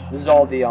This is all the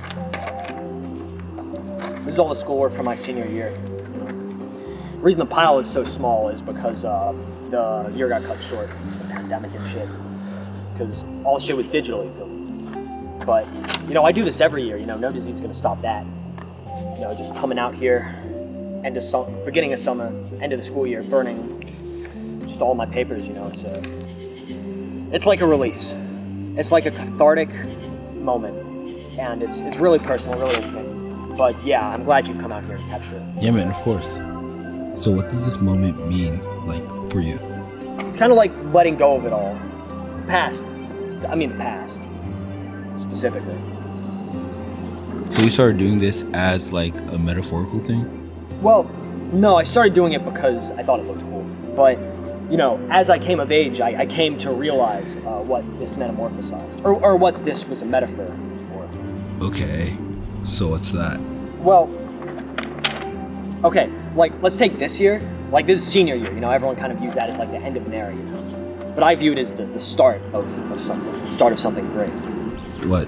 schoolwork for my senior year. The reason the pile is so small is because the year got cut short, the pandemic and shit. Because all the shit was digitally filmed. But you know, I do this every year. You know, no disease is gonna stop that. You know, just coming out here, beginning of summer, end of the school year, burning just all my papers. You know, it's like a release. It's like a cathartic moment, and it's really personal, really intimate. But yeah, I'm glad you come out here and capture it. Yeah, man, of course. So what does this moment mean, like, for you? It's kind of like letting go of it all. Past. I mean the past, specifically. So you started doing this as, like, a metaphorical thing? Well, no, I started doing it because I thought it looked cool. But, you know, as I came of age, I came to realize what this metamorphosized, or what this was a metaphor for. Okay, so what's that? Well, okay, like, let's take this year. Like, this is senior year, you know, everyone kind of views that as like the end of an era, you know. But I view it as the start of something, the start of something great. What?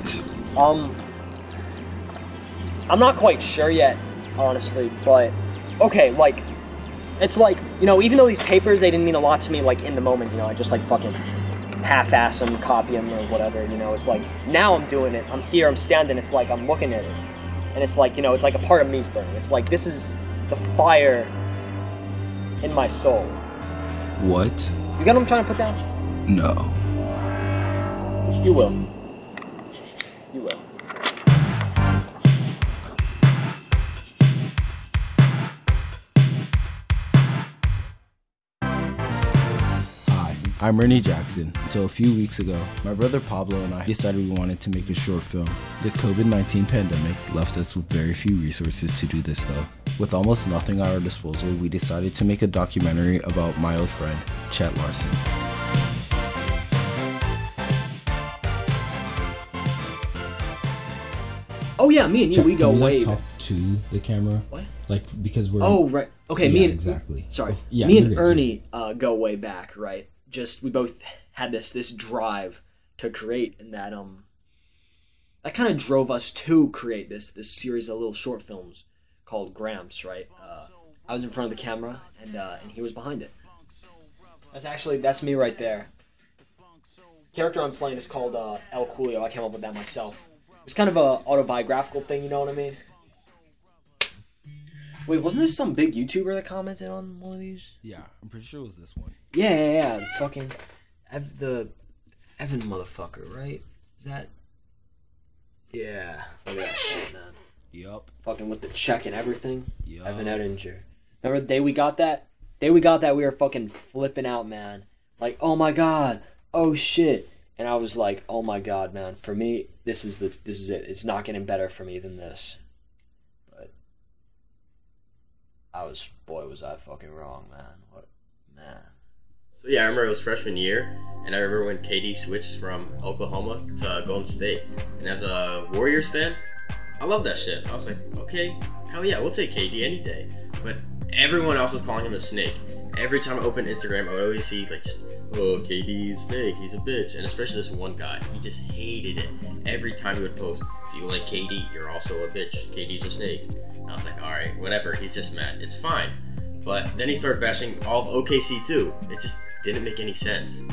I'm not quite sure yet, honestly, but okay, like, it's like, you know, even though these papers, they didn't mean a lot to me, like, in the moment, you know, I just, like, fucking half-ass them, copy them, or whatever, you know, it's like, now I'm doing it, I'm here, I'm standing, it's like, I'm looking at it, and it's like, you know, it's like a part of me's burning, it's like, this is the fire in my soul. What? You get what I'm trying to put down? No. You will. You will. Hi, I'm Ernie Jackson. So a few weeks ago, my brother Pablo and I decided we wanted to make a short film. The COVID-19 pandemic left us with very few resources to do this though. With almost nothing at our disposal, we decided to make a documentary about my old friend, Chet Larson. Oh yeah, me and you, we go way talk to the camera. What? Like, because we're... Oh, right. Okay, yeah, me and... exactly. Sorry. Yeah, me and Ernie go way back, right? Just, we both had this drive to create, and that kind of drove us to create this series of little short films called Gramps, right? I was in front of the camera, and he was behind it. That's me right there. The character I'm playing is called El Coolio. I came up with that myself. It's kind of a autobiographical thing, you know what I mean? Wait, wasn't there some big YouTuber that commented on one of these? Yeah, I'm pretty sure it was this one. Yeah. Fucking the Evan motherfucker, right? Is that? Yeah. Look at that shit, man. Yup. Fucking with the check and everything. Yup. Evan Edinger. Remember the day we got that? We were fucking flipping out, man. Like, oh my god. Oh shit. And I was like, oh my god, man. For me, this is it. It's not getting better for me than this. But boy, was I fucking wrong, man. So yeah, I remember it was freshman year, and I remember when KD switched from Oklahoma to Golden State. And as a Warriors fan, I love that shit. I was like, okay, hell yeah, we'll take KD any day. But everyone else was calling him a snake. Every time I opened Instagram, I would always see like, oh, KD's a snake, he's a bitch. And especially this one guy, he just hated it. Every time he would post, if you like KD, you're also a bitch. KD's a snake. And I was like, alright, whatever, he's just mad. It's fine. But then he started bashing all of OKC too. It just didn't make any sense.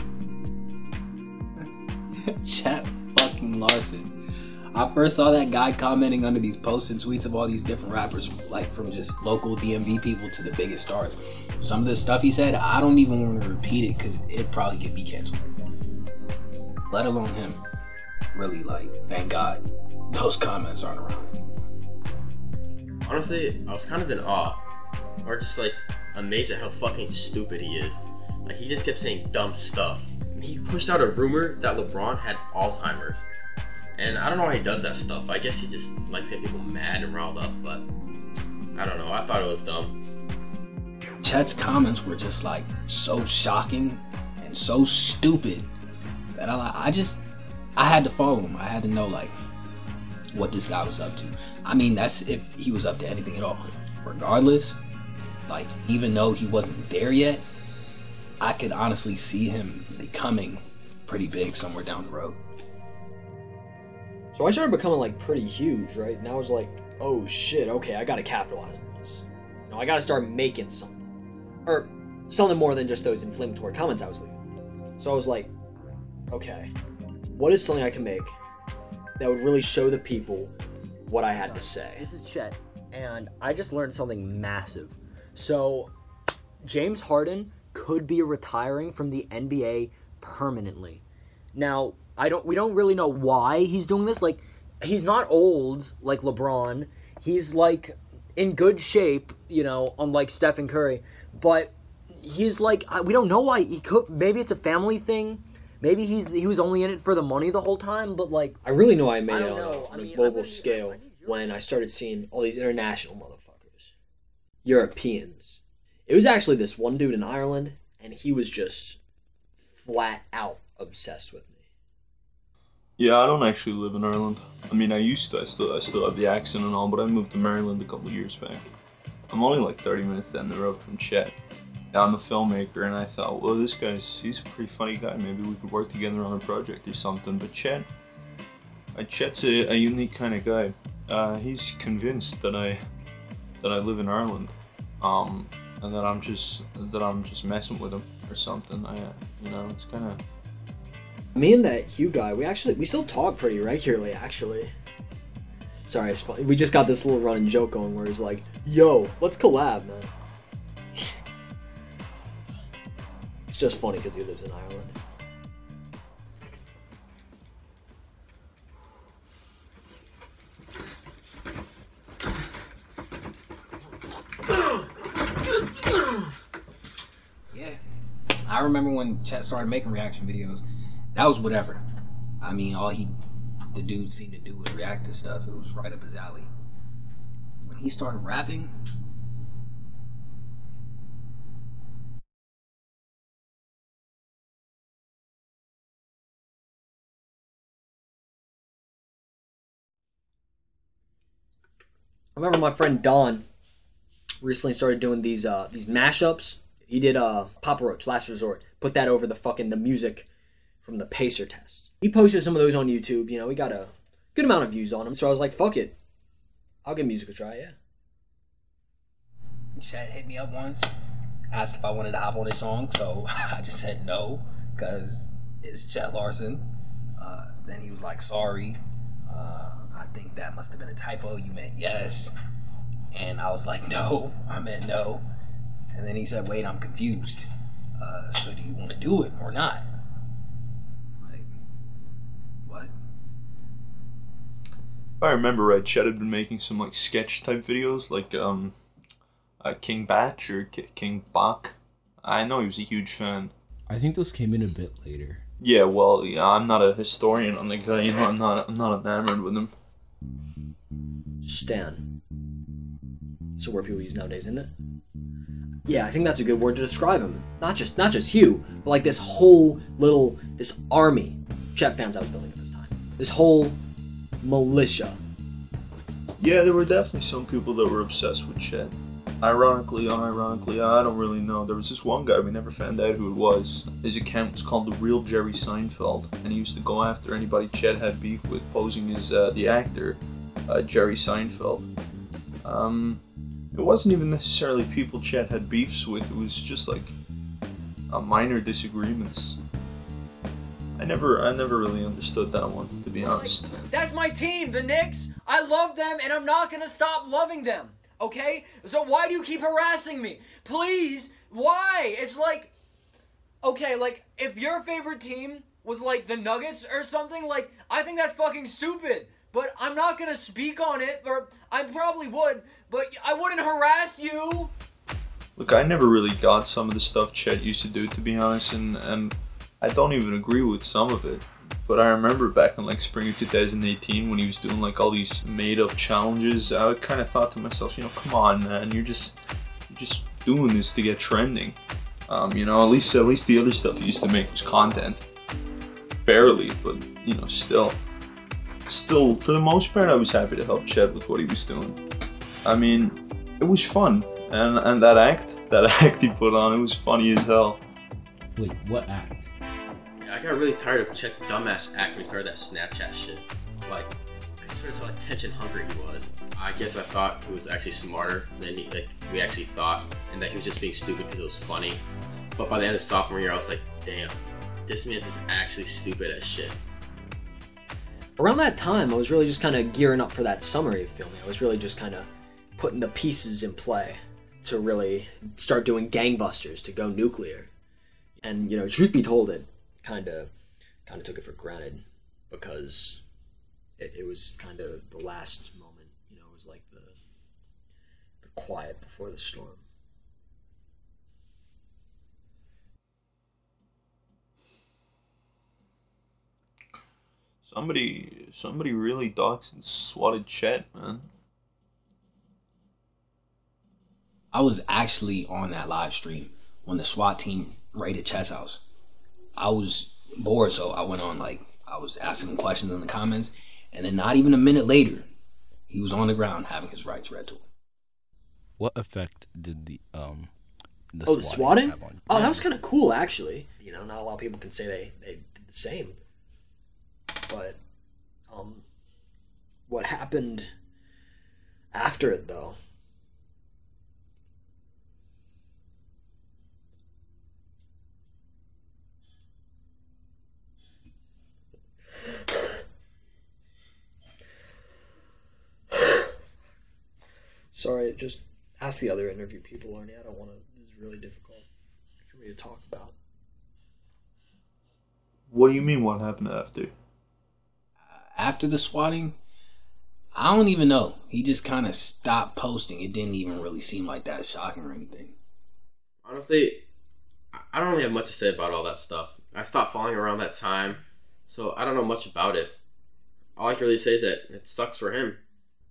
Chet fucking Larson. I first saw that guy commenting under these posts and tweets of all these different rappers, like from just local DMV people to the biggest stars. Some of the stuff he said, I don't even want to repeat it because it'd probably get me canceled. Let alone him. Really, like, thank God those comments aren't around. Honestly, I was kind of in awe. Or just like amazed at how fucking stupid he is. Like, he just kept saying dumb stuff. He pushed out a rumor that LeBron had Alzheimer's. And I don't know why he does that stuff. I guess he just likes getting people mad and riled up, but I don't know. I thought it was dumb. Chet's comments were just like so shocking and so stupid that I had to follow him. I had to know like what this guy was up to. I mean, that's if he was up to anything at all. Regardless, like, even though he wasn't there yet, I could honestly see him becoming pretty big somewhere down the road. So I started becoming like pretty huge, right? And I was like, oh shit, okay, I gotta capitalize on this. You know, I gotta start making something. Or something more than just those inflammatory comments I was leaving. So I was like, okay, what is something I can make that would really show the people what I had to say? This is Chet, and I just learned something massive. So, James Harden could be retiring from the NBA permanently. Now, we don't really know why he's doing this. Like, he's not old like LeBron. He's like in good shape, you know, unlike Stephen Curry. But he's like, we don't know why he could. Maybe it's a family thing. Maybe he was only in it for the money the whole time. But like, I really know I made it on a global scale when I started seeing all these international motherfuckers, Europeans. It was actually this one dude in Ireland, and he was just flat out obsessed with me. Yeah, I don't actually live in Ireland. I mean, I used to. I still have the accent and all, but I moved to Maryland a couple years back. I'm only like 30 minutes down the road from Chet. I'm a filmmaker, and I thought, well, he's a pretty funny guy. Maybe we could work together on a project or something. But Chet's a unique kind of guy. He's convinced that I live in Ireland, and that I'm just messing with him or something. You know, it's kind of. Me and that Hugh guy, we still talk pretty regularly, actually. Sorry, we just got this little running joke going where he's like, yo, let's collab, man. It's just funny because he lives in Ireland. Yeah. I remember when Chet started making reaction videos. That was whatever. I mean, the dude seemed to do was react to stuff. It was right up his alley. When he started rapping, I remember my friend Don recently started doing these mashups. He did Papa Roach, Last Resort. Put that over the music from the Pacer test. He posted some of those on YouTube. You know, he got a good amount of views on them. So I was like, fuck it, I'll give music a try. Yeah. Chet hit me up once, asked if I wanted to hop on his song. So I just said no, because it's Chet Larson. Then he was like, sorry. I think that must have been a typo. You meant yes. And I was like, no, I meant no. And then he said, wait, I'm confused. So do you want to do it or not? Like, what? If I remember right, Chet had been making some like sketch type videos, like King Batch or King Bach. I know he was a huge fan. I think those came in a bit later. Yeah, well, yeah, I'm not a historian on the guy. You know, I'm not enamored with him. Stan. It's a word people use nowadays, isn't it? Yeah, I think that's a good word to describe him. Not just Hugh, but like this army Chet fans I was building at this time. This whole militia. Yeah, there were definitely some people that were obsessed with Chet. Ironically, unironically, I don't really know. There was this one guy, we never found out who it was. His account was called The Real Jerry Seinfeld, and he used to go after anybody Chet had beef with, posing as the actor, Jerry Seinfeld. It wasn't even necessarily people Chet had beefs with, it was just like minor disagreements. I never really understood that one, to be honest. That's my team, the Knicks. I love them, and I'm not gonna stop loving them. Okay? So why do you keep harassing me? Please, why? It's like, okay, like, if your favorite team was like the Nuggets or something, like, I think that's fucking stupid. But I'm not gonna speak on it, or I probably would, but I wouldn't harass you. Look, I never really got some of the stuff Chet used to do, to be honest, and I don't even agree with some of it. But I remember back in like spring of 2018 when he was doing like all these made-up challenges, I kind of thought to myself, you know, come on, man, you're just doing this to get trending. You know, at least the other stuff he used to make was content. Barely, but you know, still, for the most part, I was happy to help Chet with what he was doing. I mean, it was fun, and that act he put on, it was funny as hell. Wait, what act? I got really tired of Chet's dumbass act when he started that Snapchat shit. Like, I just realized how attention hungry he was. I guess I thought he was actually smarter than we actually thought, and that he was just being stupid because it was funny. But by the end of sophomore year, I was like, damn, this man is actually stupid as shit. Around that time, I was really just kind of gearing up for that summer, you feel me? I was really just kind of putting the pieces in play to really start doing gangbusters, to go nuclear. And, you know, truth be told, it kind of took it for granted, because it was kind of the last moment, you know, it was like the quiet before the storm. Somebody really doxed and swatted Chet, man. I was actually on that live stream when the SWAT team raided Chet's house. I was bored, so I went on, like, I was asking him questions in the comments, and then not even a minute later, he was on the ground having his rights read to him. What effect did the swatting have on you? Oh, that was kind of cool, actually. You know, not a lot of people can say they did the same. But what happened after it, though? Sorry, just ask the other interview people, Ernie. I don't want to. This is really difficult for me to talk about. What do you mean, what happened after? After the swatting, I don't even know. He just kind of stopped posting. It didn't even really seem like that shocking or anything. Honestly, I don't really have much to say about all that stuff. I stopped following around that time, so I don't know much about it. All I can really say is that it sucks for him.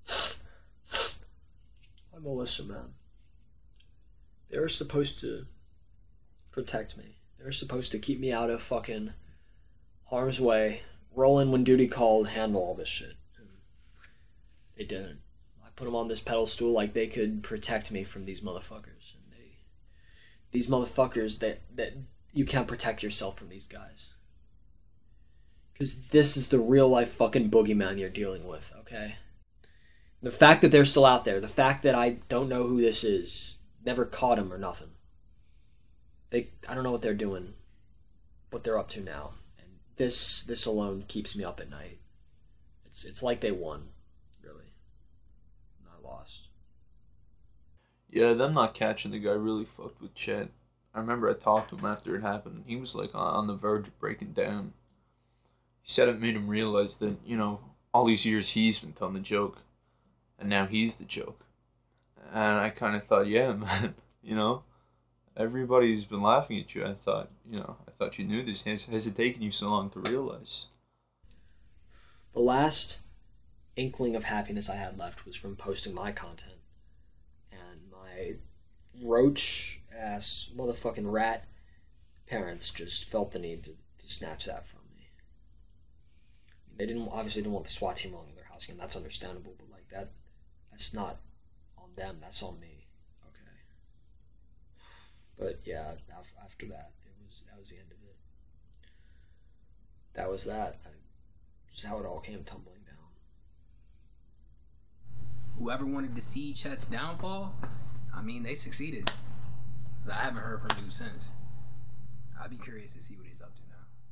Melissa, man. They were supposed to protect me. They were supposed to keep me out of fucking harm's way, roll in when duty called, handle all this shit. And they didn't. I put them on this pedestal like they could protect me from these motherfuckers. And these motherfuckers that you can't protect yourself from these guys. Because this is the real life fucking boogeyman you're dealing with, okay? The fact that they're still out there, the fact that I don't know who this is, never caught him or nothing. I don't know what they're doing, what they're up to now. And this alone keeps me up at night. It's like they won, really. And I lost. Yeah, them not catching the guy really fucked with Chet. I remember I talked to him after it happened. He was like on the verge of breaking down. He said it made him realize that, you know, all these years he's been telling the joke. And now he's the joke. And I kind of thought, yeah, man, you know, everybody's been laughing at you. I thought you knew this. Has it taken you so long to realize? The last inkling of happiness I had left was from posting my content. And my roach-ass motherfucking rat parents just felt the need to snatch that from me. They obviously didn't want the SWAT team rolling in their house, and that's understandable, but like that's not on them, that's on me. Okay. But yeah, after that, that was the end of it. That was that. Just how it all came tumbling down. Whoever wanted to see Chet's downfall, I mean, they succeeded. I haven't heard from you since. I'd be curious to see what he's up to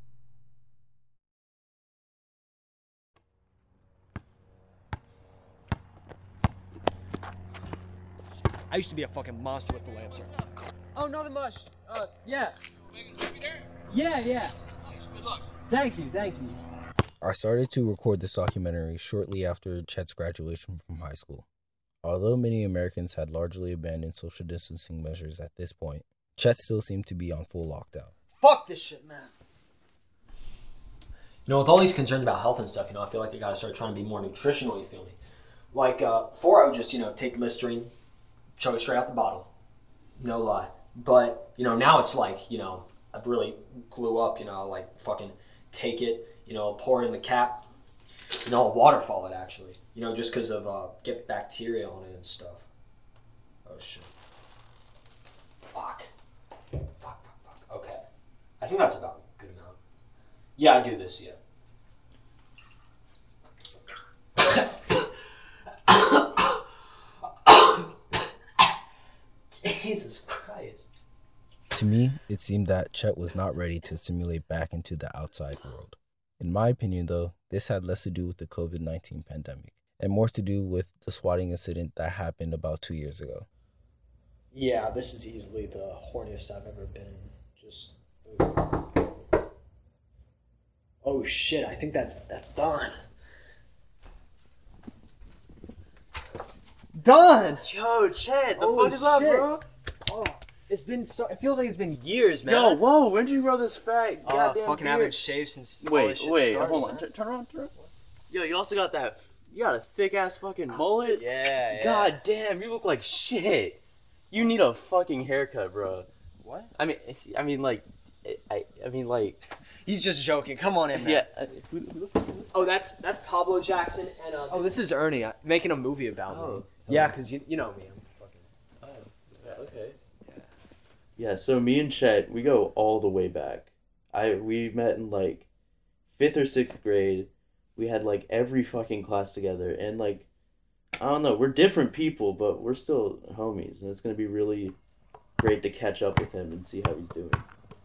now. I used to be a fucking monster with the lamp, sir. Oh, nothing much. Yeah. Yeah. Good luck. Thank you. I started to record this documentary shortly after Chet's graduation from high school. Although many Americans had largely abandoned social distancing measures at this point, Chet still seemed to be on full lockdown. Fuck this shit, man. You know, with all these concerns about health and stuff, I feel like they gotta start trying to be more nutritional, you feel me? Like, before I would just, take Listerine, chug it straight out the bottle. No lie. But, now it's like, I've really glue up, like fucking take it, pour it in the cap. I'll waterfall it actually. Just because of, get bacteria on it and stuff. Oh shit. Fuck. Okay. I think that's about a good amount. Yeah, I do this, yeah. Jesus Christ. To me, it seemed that Chet was not ready to assimilate back into the outside world. In my opinion, though, this had less to do with the COVID-19 pandemic and more to do with the swatting incident that happened about 2 years ago. Yeah, this is easily the horniest I've ever been. Just... Oh shit, I think that's Don. Don! Yo, Chet, the Oh, fuck is up, shit. bro? Oh, it feels like it's been years, man. Yo, whoa, when did you grow this fat goddamn fucking beard? haven't shaved since all this shit started, hold on, man. turn around. Yo, you also got you got a thick ass fucking mullet? Yeah. God damn, you look like shit. You need a fucking haircut, bro. What? I mean, like, He's just joking. Come on in, man. yeah. Who the fuck is this? Oh, that's Pablo Jackson, and this is Ernie making a movie about me. Yeah, because you know me. I'm fucking. Oh, yeah, okay. Yeah, so me and Chet, we go all the way back. We met in like 5th or 6th grade. We had like every fucking class together, and like, I don't know, we're different people, but we're still homies, and it's gonna be really great to catch up with him and see how he's doing.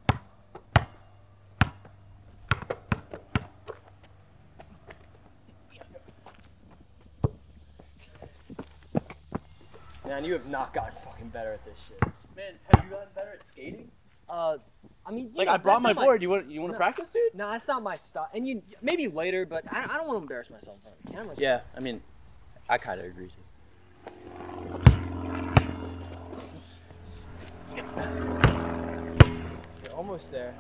Man, you have not gotten fucking better at this shit. Man, have you gotten better at skating? I mean, Like, I brought my board. You want to practice, dude? No, that's not my style. And you maybe later, but I don't want to embarrass myself in front of the camera. Yeah, I mean, I kind of agree too. You're almost there.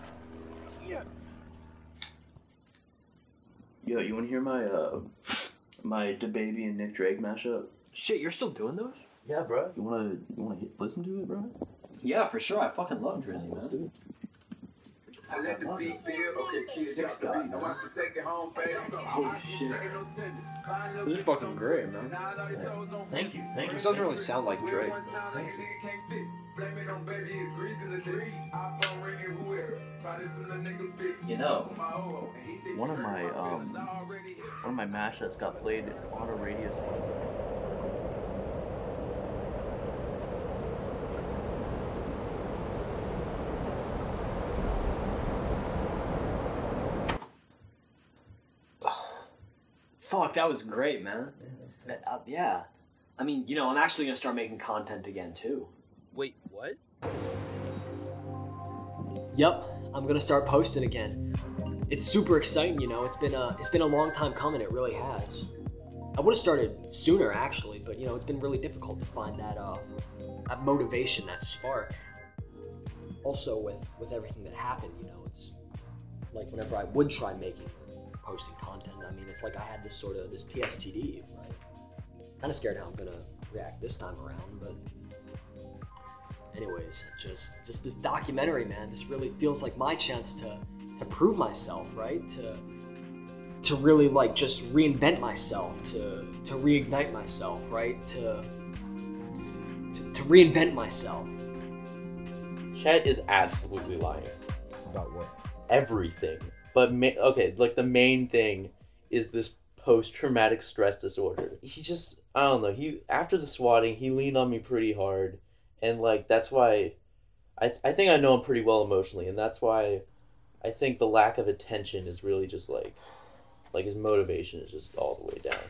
Yo, you want to hear my DaBaby and Nick Drake mashup? Shit, you're still doing those? Yeah, bro. You wanna listen to it, bro? Yeah, for sure. I fucking love Drizzy, Let's man. do it. I let the beat build, okay, kids drop the beat. I watch me take it home fast. Holy shit. This is fucking great, man. Thank you. This doesn't really sound like Drake. You know, one of my mashups got played on a radio station. Fuck, that was great, man. Yeah. I mean, you know, I'm actually gonna start making content again too. Wait, what? Yep, I'm gonna start posting again. It's super exciting, you know. It's been a long time coming. It really has. I would have started sooner actually, but you know, it's been really difficult to find that motivation, that spark. Also, with everything that happened, you know, it's like whenever I would try posting content, I mean, it's like I had this PSTD, right? Kind of scared how I'm gonna react this time around, but anyways, just this documentary, man. This really feels like my chance to prove myself, right? To really like just reinvent myself, to reignite myself, right? To reinvent myself. Chet is absolutely lying. About what? Everything. But okay, like the main thing is this post-traumatic stress disorder. He just, I don't know, after the swatting, he leaned on me pretty hard, and like that's why I think I know him pretty well emotionally, and that's why I think the lack of attention is really just like his motivation is just all the way down.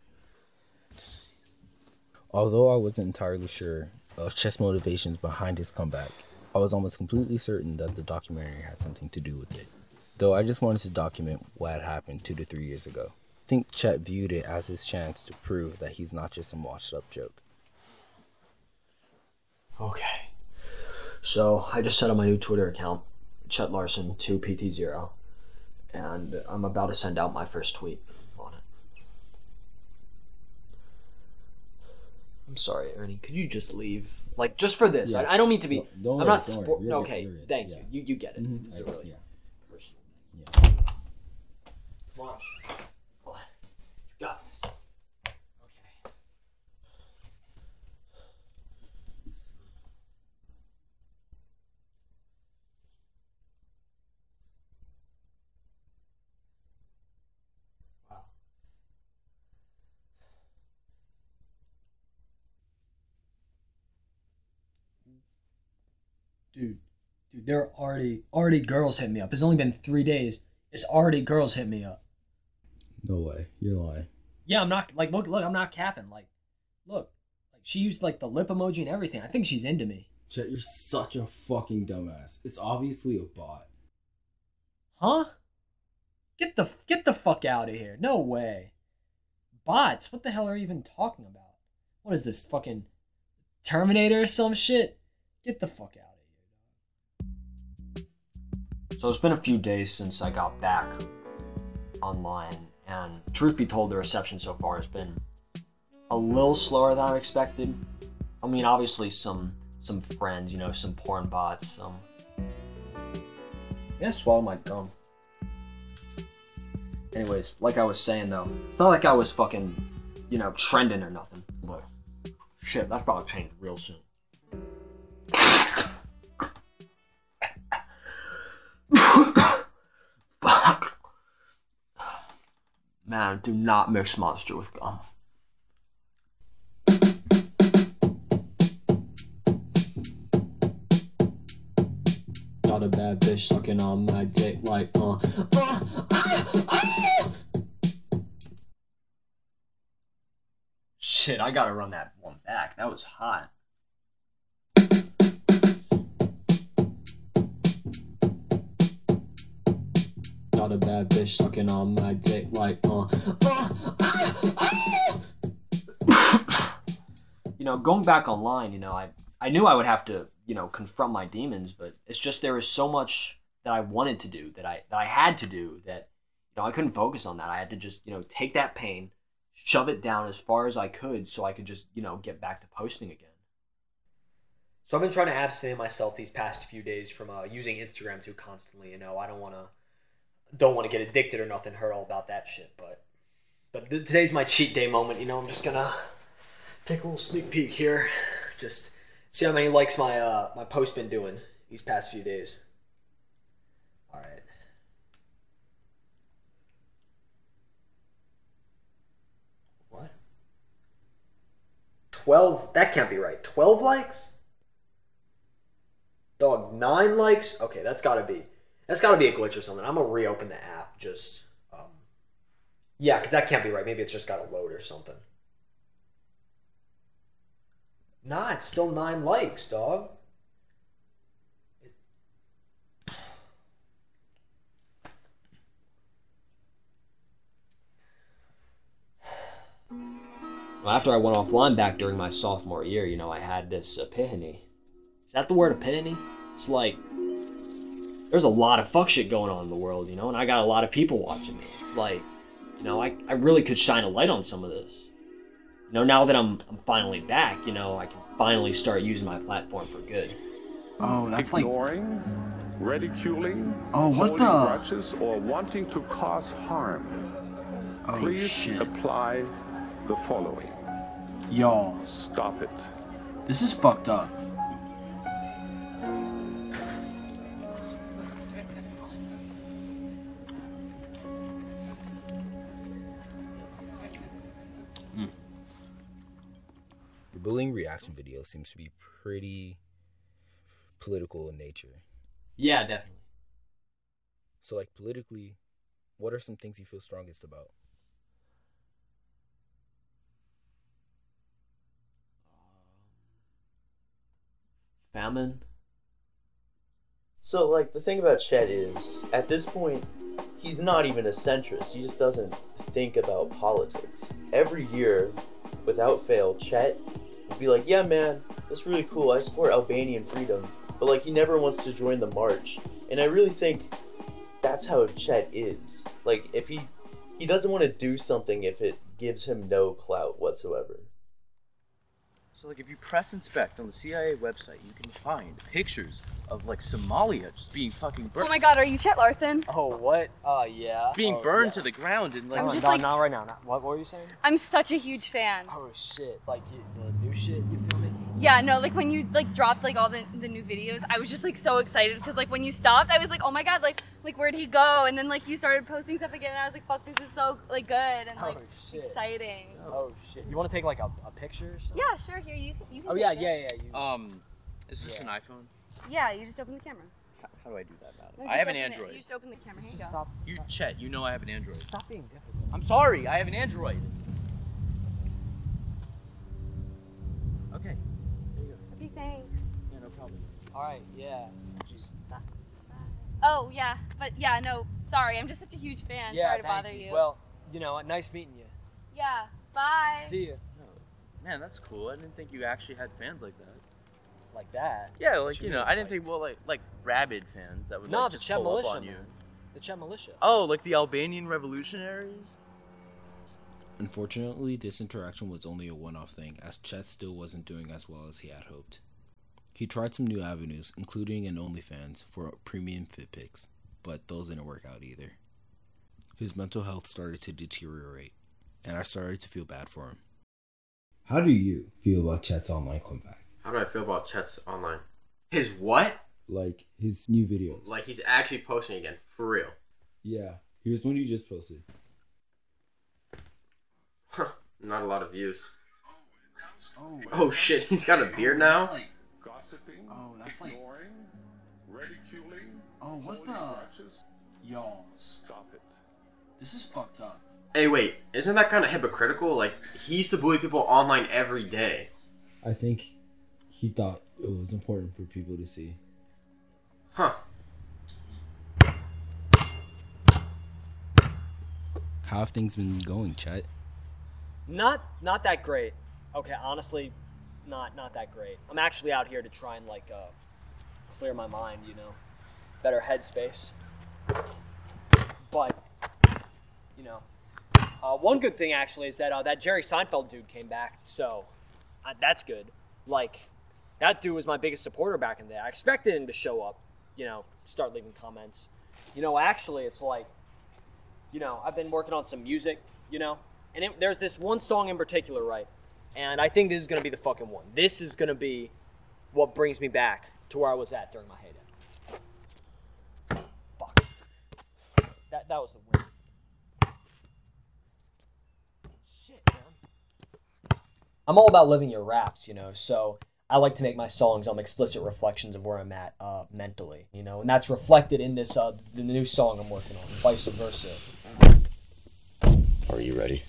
Although I wasn't entirely sure of Chet's motivations behind his comeback, I was almost completely certain that the documentary had something to do with it. Though I just wanted to document what had happened 2 to 3 years ago. I think Chet viewed it as his chance to prove that he's not just some washed up joke. Okay. So I just set up my new Twitter account, Chet Larson 2PT0, and I'm about to send out my first tweet on it. I'm sorry, Ernie. Could you just leave? Like, just for this. Yeah. I don't mean to be. Don't I'm worry, not. don't worry. You're Okay, good. thank Yeah. you. You get it. Mhm. This is I- really yeah. personal. Yeah. Come on. Come on. You got this. Okay. Wow. Dude, there are already girls hit me up. It's only been 3 days. It's already girls hit me up. No way. You're lying. Yeah, I'm not, like, look, I'm not capping. Like, look. Like, she used, like, the lip emoji and everything. I think she's into me. Chet, you're such a fucking dumbass. It's obviously a bot. Huh? Get the fuck out of here. No way. Bots? What the hell are you even talking about? What is this, fucking Terminator or some shit? Get the fuck out of here, dog. So it's been a few days since I got back online, and truth be told, the reception so far has been a little slower than I expected. I mean, obviously some friends, you know, some porn bots, yeah, swallow my gum. Anyways, like I was saying though, it's not like I was fucking, you know, trending or nothing, but shit, that's probably changed real soon. Fuck. Man, do not mix Monster with gum. Got a bad bitch sucking on my dick like, Shit, I gotta run that one back. That was hot. Got a bad bitch sucking on my dick like, You know, going back online, you know, I knew I would have to, you know, confront my demons, but it's just there was so much that I wanted to do, that I had to do, that, you know, I couldn't focus on that. I had to just, you know, take that pain, shove it down as far as I could so I could just, you know, get back to posting again. So I've been trying to abstain myself these past few days from using Instagram too constantly. You know, I don't want to get addicted or nothing, heard all about that shit, but today's my cheat day moment. You know, I'm just gonna take a little sneak peek here, just see how many likes my my post been doing these past few days. All right. What? 12? That can't be right. 12 likes? Dog, 9 likes? Okay, that's gotta be a glitch or something. I'm gonna reopen the app. Just yeah, because that can't be right. Maybe it's just gotta load or something. Nah, it's still 9 likes, dog. Well, after I went offline back during my sophomore year, you know, I had this epiphany. Is that the word epiphany? It's like, there's a lot of fuck shit going on in the world, you know, and I got a lot of people watching me. It's like, you know, I really could shine a light on some of this. You know, now that I'm finally back, you know, I can finally start using my platform for good. Oh, that's ignoring, ridiculing, what holding the? grudges, or wanting to cause harm. Oh, Please shit. apply the following. Y'all, Stop it. this is fucked up. The bullying reaction video seems to be pretty political in nature. Yeah, definitely. So, like, politically, what are some things you feel strongest about? Famine. So, like, the thing about Chet is, at this point, he's not even a centrist. He just doesn't think about politics. Every year, without fail, Chet would be like, yeah, man, that's really cool. I support Albanian freedom. But, like, he never wants to join the march. And I really think that's how Chet is. Like, if he doesn't want to do something if it gives him no clout whatsoever. So, like, if you press inspect on the CIA website, you can find pictures of, like, Somalia just being fucking burned. Oh my god, are you Chet Larson? Oh, what? Yeah. Being burned to the ground and, like... I'm just, no, like... not right now. What were you saying? I'm such a huge fan. Oh, shit. Like, the new shit you feel me? Yeah, no, like, when you, like, dropped, like, all the new videos, I was just, like, so excited, because, like, when you stopped, I was like, oh my god, like, where'd he go? And then, like, you started posting stuff again, and I was like, fuck, this is so, like, good and, like, exciting. Oh, shit. You want to take, like, a picture or something? Yeah, sure, here, you can Oh, take yeah, it. yeah. Is this an iPhone? Yeah, you just open the camera. How do I do that, No, madam? just I have an open it. Android. You just open the camera. Here you go. Stop. You, Chet, you know I have an Android. Stop being difficult. I'm sorry, I have an Android. Okay. There you go. Okay, thanks. Yeah, no problem. Alright, yeah. Just Oh, yeah. But yeah, no, sorry. I'm just such a huge fan. yeah, sorry to thank bother you. Well, you know, nice meeting you. Yeah, bye. See you. Man, that's cool. I didn't think you actually had fans like that. Like that. Yeah, like, What you you know, mean, I didn't think, well, like rabid fans that would No, like the just Chet pull Militia, up on you. man. The Chet Militia. Oh, like the Albanian revolutionaries? Unfortunately, this interaction was only a one-off thing, as Chet still wasn't doing as well as he had hoped. He tried some new avenues, including an OnlyFans for premium fit pics, but those didn't work out either. His mental health started to deteriorate, and I started to feel bad for him. How do you feel about Chet's online comeback? How do I feel about Chet's online? His what? Like, his new videos. Like he's actually posting again, for real. Yeah, here's one you just posted. Huh, not a lot of views. Oh shit, he's got a beard now? Gossiping, Oh, that's like. ignoring, ridiculing, Oh, what holding the? grudges. Y'all, Stop it. this is fucked up. Hey wait, isn't that kind of hypocritical? Like, he used to bully people online every day. I think he thought it was important for people to see. Huh. How have things been going, Chet? Not that great. Okay, honestly, not that great. I'm actually out here to try and like clear my mind, you know, better headspace. But you know, one good thing actually is that that Jerry Seinfeld dude came back, so that's good. Like, that dude was my biggest supporter back in the day. I expected him to show up, you know, start leaving comments. You know, actually, it's like, you know, I've been working on some music, you know, and there's this one song in particular, right? And I think this is going to be the fucking one. This is going to be what brings me back to where I was at during my heyday. Fuck. That was the win. Shit, man. I'm all about living your raps, you know, so I like to make my songs explicit reflections of where I'm at mentally, you know, and that's reflected in this the new song I'm working on, vice versa. Are you ready?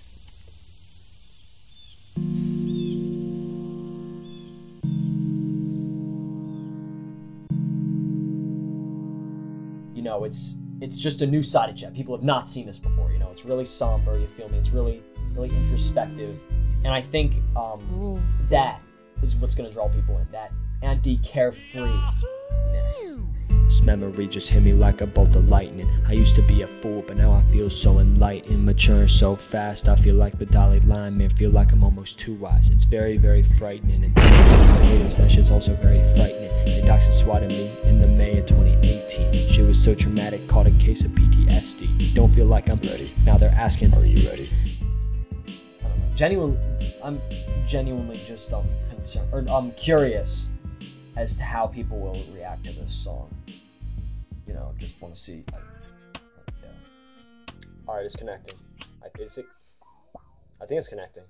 You know, it's just a new side of Chet. People have not seen this before, you know. It's really somber, you feel me? It's really introspective. And I think that is what's going to draw people in, that anti-carefreeness. This memory just hit me like a bolt of lightning. I used to be a fool, but now I feel so enlightened, maturing so fast. I feel like the Dalai Lama, feel like I'm almost too wise. It's very, very frightening. And haters, that shit's also very frightening. They doxed and swatted me in the May of 2018. Shit was so traumatic, caught a case of PTSD. Don't feel like I'm ready. Now they're asking, are you ready? I don't know. I'm genuinely just concerned, or I'm curious as to how people will react to this song. You know, just want to see. Yeah. All right, it's connecting. I think it's connecting.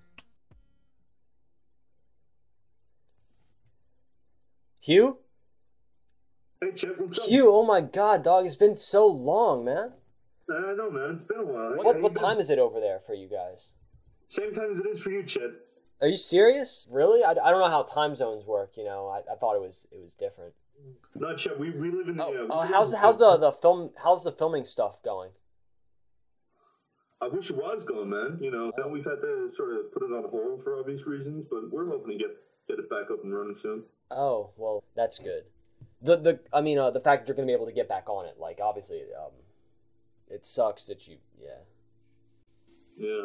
Hugh? Hey, Chet, what's up? Hugh, oh my God, dog! It's been so long, man. I know, man. It's been a while. What time is it over there for you guys? Same time as it is for you, Chet. Are you serious? Really? I don't know how time zones work. You know, I thought it was different. No, Chet. We live in the. How's the filming stuff going? I wish it was going, man. You know, we've had to sort of put it on hold for obvious reasons, but we're hoping to get it back up and running soon. Oh, well, that's good. The fact that you're gonna be able to get back on it, like, obviously, it sucks that you, Yeah.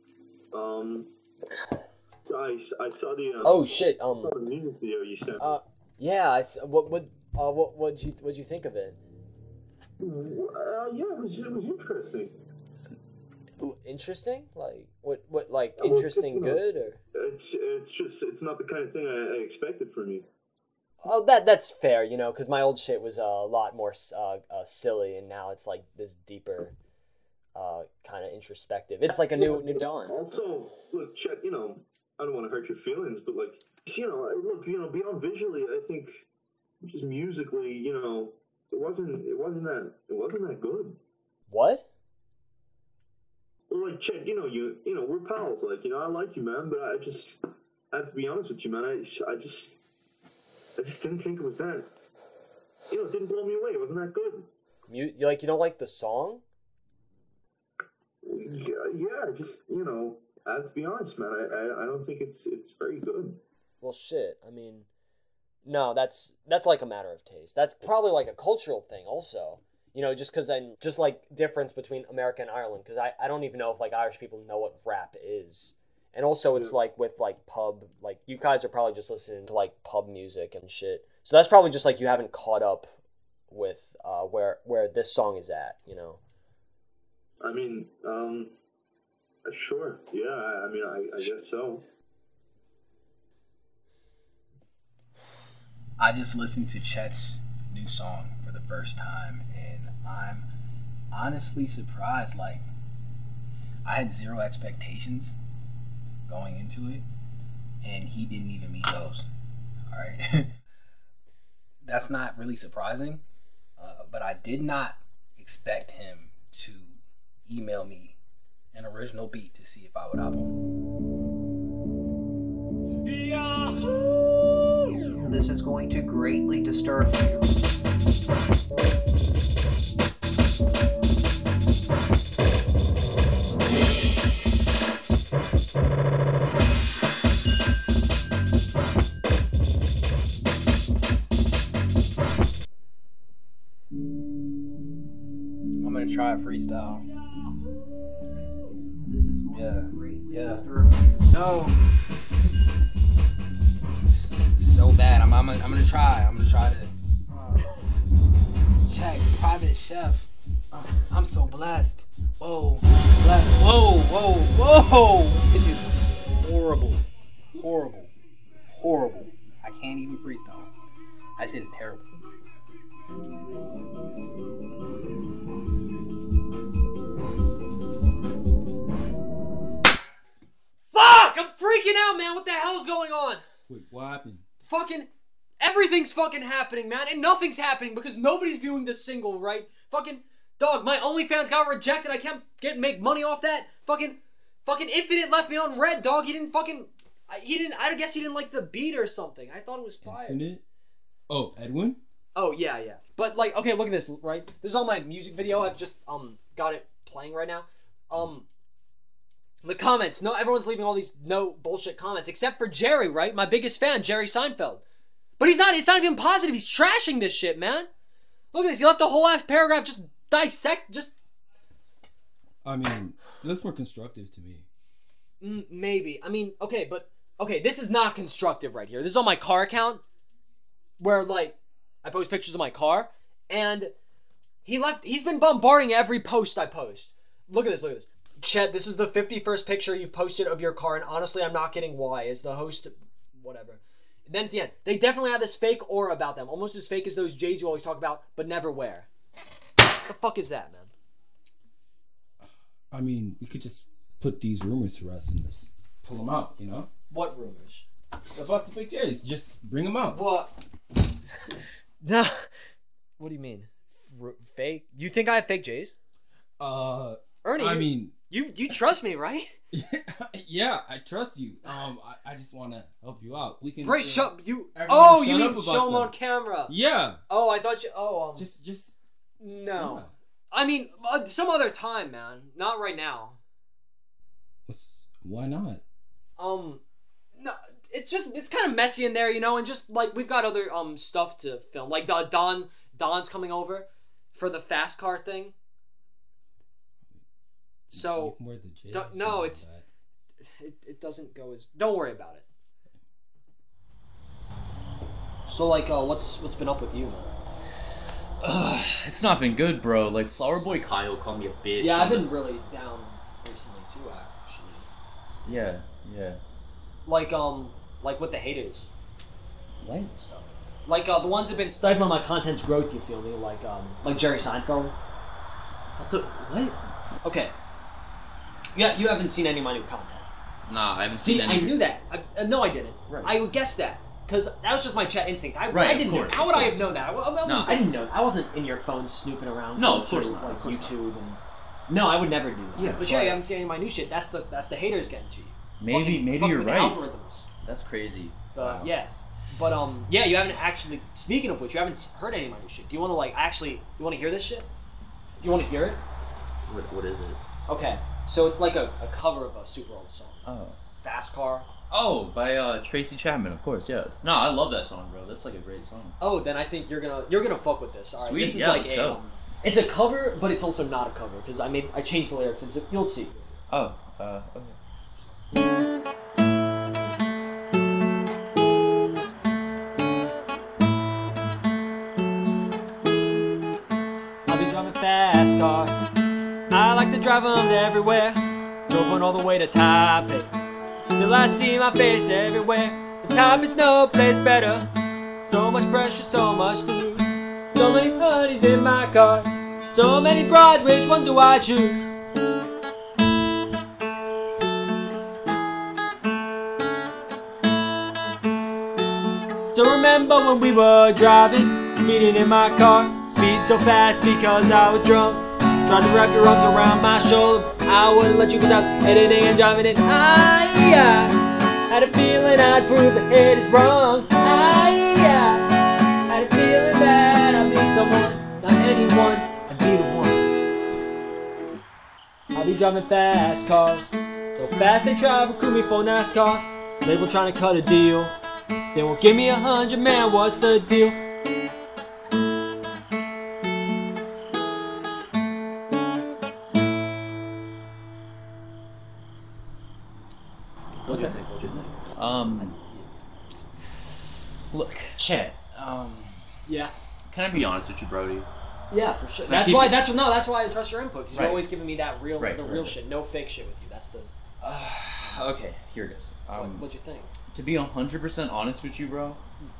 I saw the. Oh shit. Saw the music video you sent. Yeah. What'd you think of it? Yeah, it was interesting. Ooh, interesting? Like what? Like interesting, good or? It's not the kind of thing I expected from you. Oh, that's fair, you know, because my old shit was a lot more silly, and now it's like this deeper, kind of introspective. It's like a new dawn. Also, look, Chet, you know, I don't want to hurt your feelings, but like, you know, look, you know, beyond visually, I think just musically, you know, it wasn't that good. What? Well, like, Chet, you know, we're pals. Like, you know, I like you, man, but I have to be honest with you, man. I just didn't think it was that. You know, it didn't blow me away. It wasn't that good. You don't like the song? Yeah, just, you know, I have to be honest, man. I don't think it's very good. Well, shit. I mean, no, that's like a matter of taste. That's probably like a cultural thing, also. You know, just because I'm just like difference between America and Ireland, because I don't even know if like Irish people know what rap is. And also it's like with like pub, like you guys are probably just listening to like pub music and shit. So that's probably just like you haven't caught up with where this song is at, you know. I mean, sure. Yeah, I mean, I guess so. I just listened to Chet's new song for the first time, and I'm honestly surprised. Like, I had zero expectations going into it, and he didn't even meet those. All right. That's not really surprising, but I did not expect him to email me an original beat to see if I would hop on. This is going to greatly disturb you. I'm gonna try a freestyle. Yeah. No. So bad. I'm gonna try. I'm gonna try to check private chef. I'm so blessed. Whoa. Blessed. Whoa. This is horrible. I can't even freestyle. That shit is terrible. Fuck! I'm freaking out, man. What the hell's going on? Wait, what happened? Fucking everything's fucking happening, man, and nothing's happening because nobody's viewing this single, right? Fucking dog, my OnlyFans got rejected. I can't make money off that. Fucking Infinite left me on red, dog. I guess he didn't like the beat or something. I thought it was fire. Infinite? Oh, Edwin? Oh yeah. But like, okay, look at this, right? This is on my music video. I've just got it playing right now. The comments. No, everyone's leaving all these no bullshit comments except for Jerry, right? My biggest fan, Jerry Seinfeld. But it's not even positive. He's trashing this shit, man. Look at this. He left a whole ass paragraph just I mean, it looks more constructive to me. Maybe. I mean, okay, this is not constructive right here. This is on my car account where, like, I post pictures of my car, and he's been bombarding every post I post. Look at this. Chet, this is the 51st picture you've posted of your car, and honestly, I'm not getting why. As the host, whatever. And then at the end, they definitely have this fake aura about them, almost as fake as those J's you always talk about, but never wear. What the fuck is that, man? I mean, we could just put these rumors to rest and just pull them out, you know? What rumors? About the fake J's. Just bring them out. What? No. What do you mean? Fake? You think I have fake J's? Ernie, I mean... You trust me, right? Yeah, I trust you. I just want to help you out. We can. Great, you mean show them on camera? Yeah. Oh, I thought you. Just. No. Yeah. I mean, some other time, man. Not right now. Why not? No, it's kind of messy in there, you know, and just like we've got other stuff to film, like Don's coming over for the fast car thing. So you can wear the J no, it doesn't go as. Don't worry about it. So like, what's been up with you, man? It's not been good, bro. Like, Flower Boy Kyle called me a bitch. Yeah, I've been really down recently too, actually. Yeah. Like with the haters. What? Stuff. Like the ones that've been stifling my content's growth. You feel me? Like Jerry Seinfeld. What? Okay. Yeah, you haven't seen any of my new content. Nah, I haven't seen any. I knew that. No, I didn't. Right. I would guess that. Because that was just my Chet instinct. I Right, didn't of course, know. How would of I have course. known that? I didn't know. I wasn't in your phone snooping around. No, of course YouTube, not, Like of course YouTube and. No, I would never do that. Yeah, but yeah, you haven't seen any of my new shit. That's the haters getting to you. Maybe Fucking you're with the right. Algorithms. That's crazy. Yeah. But yeah, you haven't actually. Speaking of which, you haven't heard any of my new shit. Do you want to you want to hear this shit? Do you want to hear it? What is it? Okay, so it's like a cover of a super old song. Oh. Fast Car. Oh, by Tracy Chapman, of course. Yeah. No, I love that song, bro. That's like a great song. Oh, then I think you're gonna fuck with this. All right, Sweet. this is Yeah, like let's go. It's a cover, but it's also not a cover because I changed the lyrics. You'll see. Oh. Okay. I'll be driving fast car. I like to drive them everywhere. Drove one all the way to Taipei. Still I see my face everywhere. The top is no place better. So much pressure, so much to lose. So many funnies in my car. So many brides, which one do I choose? So remember when we were driving, speeding in my car. Speed so fast because I was drunk. Tried to wrap your arms around my shoulder. I wouldn't let you cause I was editing and driving it. I had a feeling I'd prove that it is wrong. I had a feeling that I'd be someone, not anyone. I'd be the one. I'll be driving fast cars. So fast they try to recruit me for NASCAR. Label trying to cut a deal. They won't give me 100, man, what's the deal? What do you think? Look, Chet, yeah. Can I be honest with you, Brody? Yeah, for sure. Can I That's keep why. it- That's why I trust your input because Right. you're always giving me that real, Right, the right, real right. shit, no fake shit with you. That's the. Okay, here it goes. What'd you think? To be 100% honest with you, bro,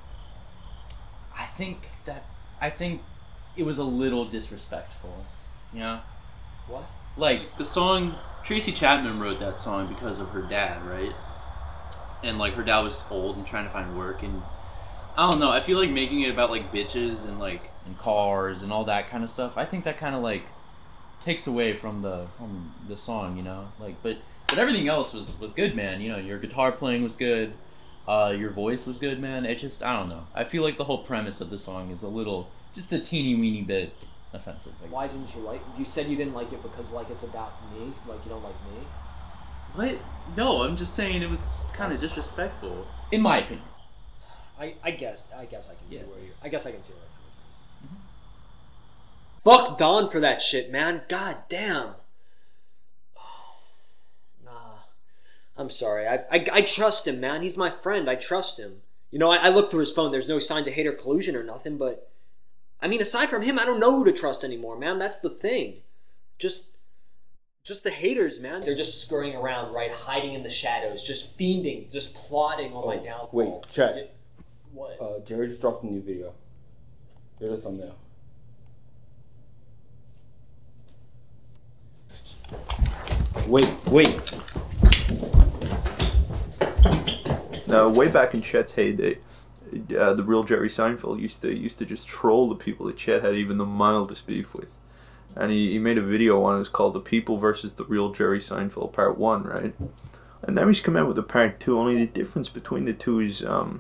I think it was a little disrespectful. You know? What? Like, the song, Tracy Chapman wrote that song because of her dad, right? And, like, her dad was old and trying to find work, and I don't know, I feel like making it about, like, bitches and, like, and cars and all that kind of stuff, I think that kind of, like, takes away from the song, you know? Like, but everything else was good, man. You know, your guitar playing was good, your voice was good, man. It's just, I don't know. I feel like the whole premise of the song is just a teeny weeny bit offensive. Why didn't you like? You said you didn't like it because like it's about me, like you don't like me. What? No, I'm just saying it was kind of disrespectful, in my opinion. I guess I can see where you're. I guess I can see where you're coming from. Fuck Don for that shit, man. God damn. Nah, I'm sorry. I trust him, man. He's my friend. I trust him. You know, I looked through his phone. There's no signs of hater collusion or nothing, but I mean, aside from him, I don't know who to trust anymore, man. That's the thing. Just the haters, man. They're just scurrying around, right? Hiding in the shadows, just fiending, just plotting on my downfall. Wait, Chet. What? Jerry just dropped a new video. Here's the thumbnail. Wait. Now, way back in Chet's heyday, the real Jerry Seinfeld used to just troll the people that Chet had even the mildest beef with. And he made a video on it. It was called The People versus the Real Jerry Seinfeld Part 1, right? And now he's come out with a Part 2, only the difference between the two is,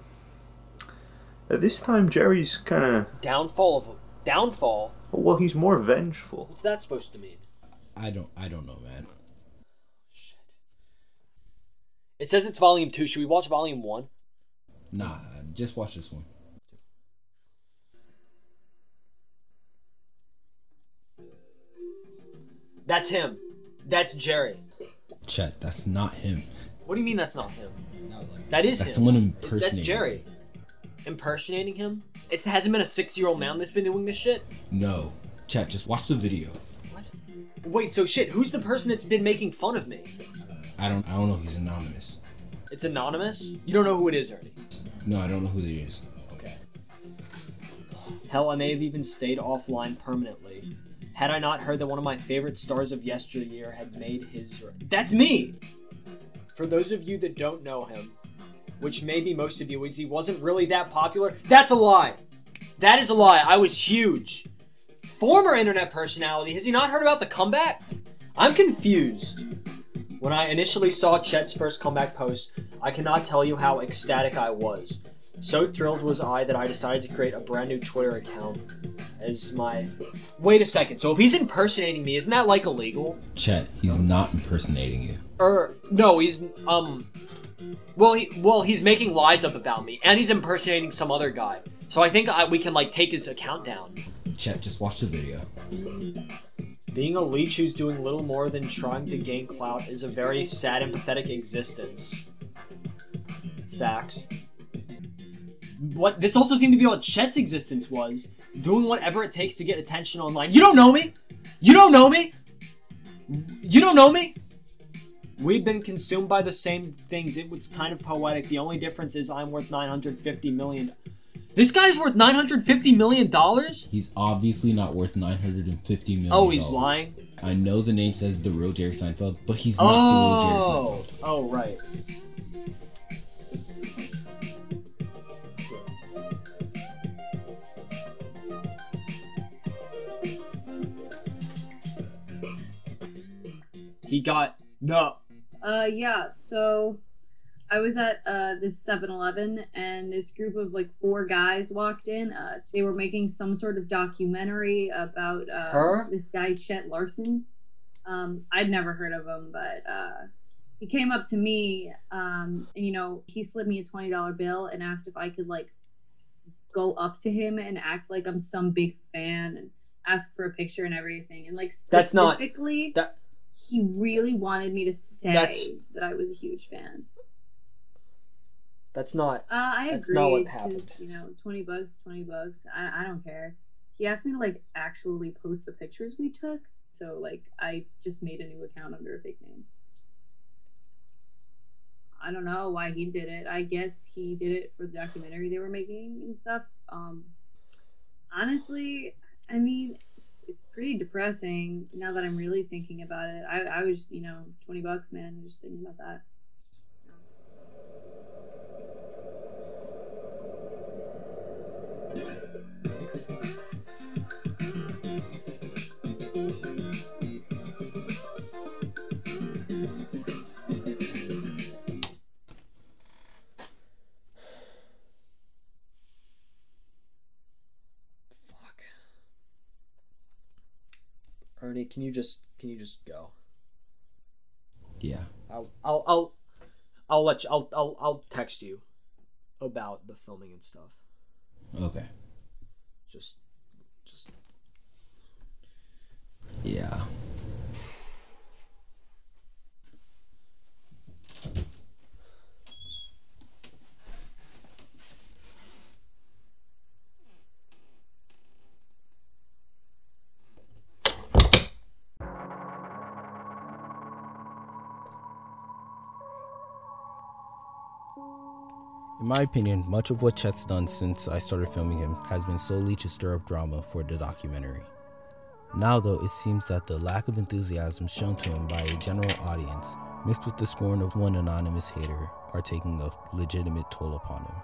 at this time Jerry's kind of... Downfall? Well, he's more vengeful. What's that supposed to mean? I don't know, man. Shit. It says it's volume 2. Should we watch volume 1? Nah, just watch this one. That's him. That's Jerry. Chet, that's not him. What do you mean that's not him? That is him. That's someone impersonating. That's Jerry. Impersonating him? It hasn't been a 6-year-old man that's been doing this shit? No. Chet, just watch the video. What? Wait, so shit, who's the person that's been making fun of me? I don't know. He's anonymous. It's anonymous? You don't know who it is, Ernie? No, I don't know who it is. Okay. Hell, I may have even stayed offline permanently. Had I not heard that one of my favorite stars of yesteryear had made his... That's me! For those of you that don't know him, which maybe most of you is he wasn't really that popular. That's a lie. That is a lie. I was huge. Former internet personality. Has he not heard about the comeback? I'm confused. When I initially saw Chet's first comeback post, I cannot tell you how ecstatic I was. So thrilled was I that I decided to create a brand new Twitter account as my... Wait a second, so if he's impersonating me, isn't that like illegal? Chet, he's not impersonating you. No, he's, well, he's making lies up about me, and he's impersonating some other guy. So I think we can, like, take his account down. Chet, just watch the video. Being a leech who's doing little more than trying to gain clout is a very sad and pathetic existence. Facts. What this also seemed to be what Chet's existence was, doing whatever it takes to get attention online. You don't know me! You don't know me! You don't know me! We've been consumed by the same things. It was kind of poetic. The only difference is I'm worth $950 million. This guy's worth $950 million? He's obviously not worth $950 million. Oh, he's lying? I know the name says The Real Jerry Seinfeld, but he's not The Real Jerry Seinfeld. Oh, right. He got... No. Yeah, so... I was at this 7-Eleven, and this group of like 4 guys walked in. They were making some sort of documentary about this guy Chet Larson. I'd never heard of him, but he came up to me, and you know, he slid me a $20 bill and asked if I could like go up to him and act like I'm some big fan and ask for a picture and everything. And like specifically, he really wanted me to say that I was a huge fan. That's not. I that's agree. Not what happened. You know, $20, $20. I don't care. He asked me to like actually post the pictures we took, so like I just made a new account under a fake name. I don't know why he did it. I guess he did it for the documentary they were making and stuff. Honestly, I mean, it's pretty depressing now that I'm really thinking about it. I was, you know, $20, man. Just thinking about that. Ernie, can you just go? Yeah. I'll let you. I'll text you about the filming and stuff. Okay. Just. Yeah. In my opinion, much of what Chet's done since I started filming him has been solely to stir up drama for the documentary. Now though, it seems that the lack of enthusiasm shown to him by a general audience, mixed with the scorn of one anonymous hater, are taking a legitimate toll upon him.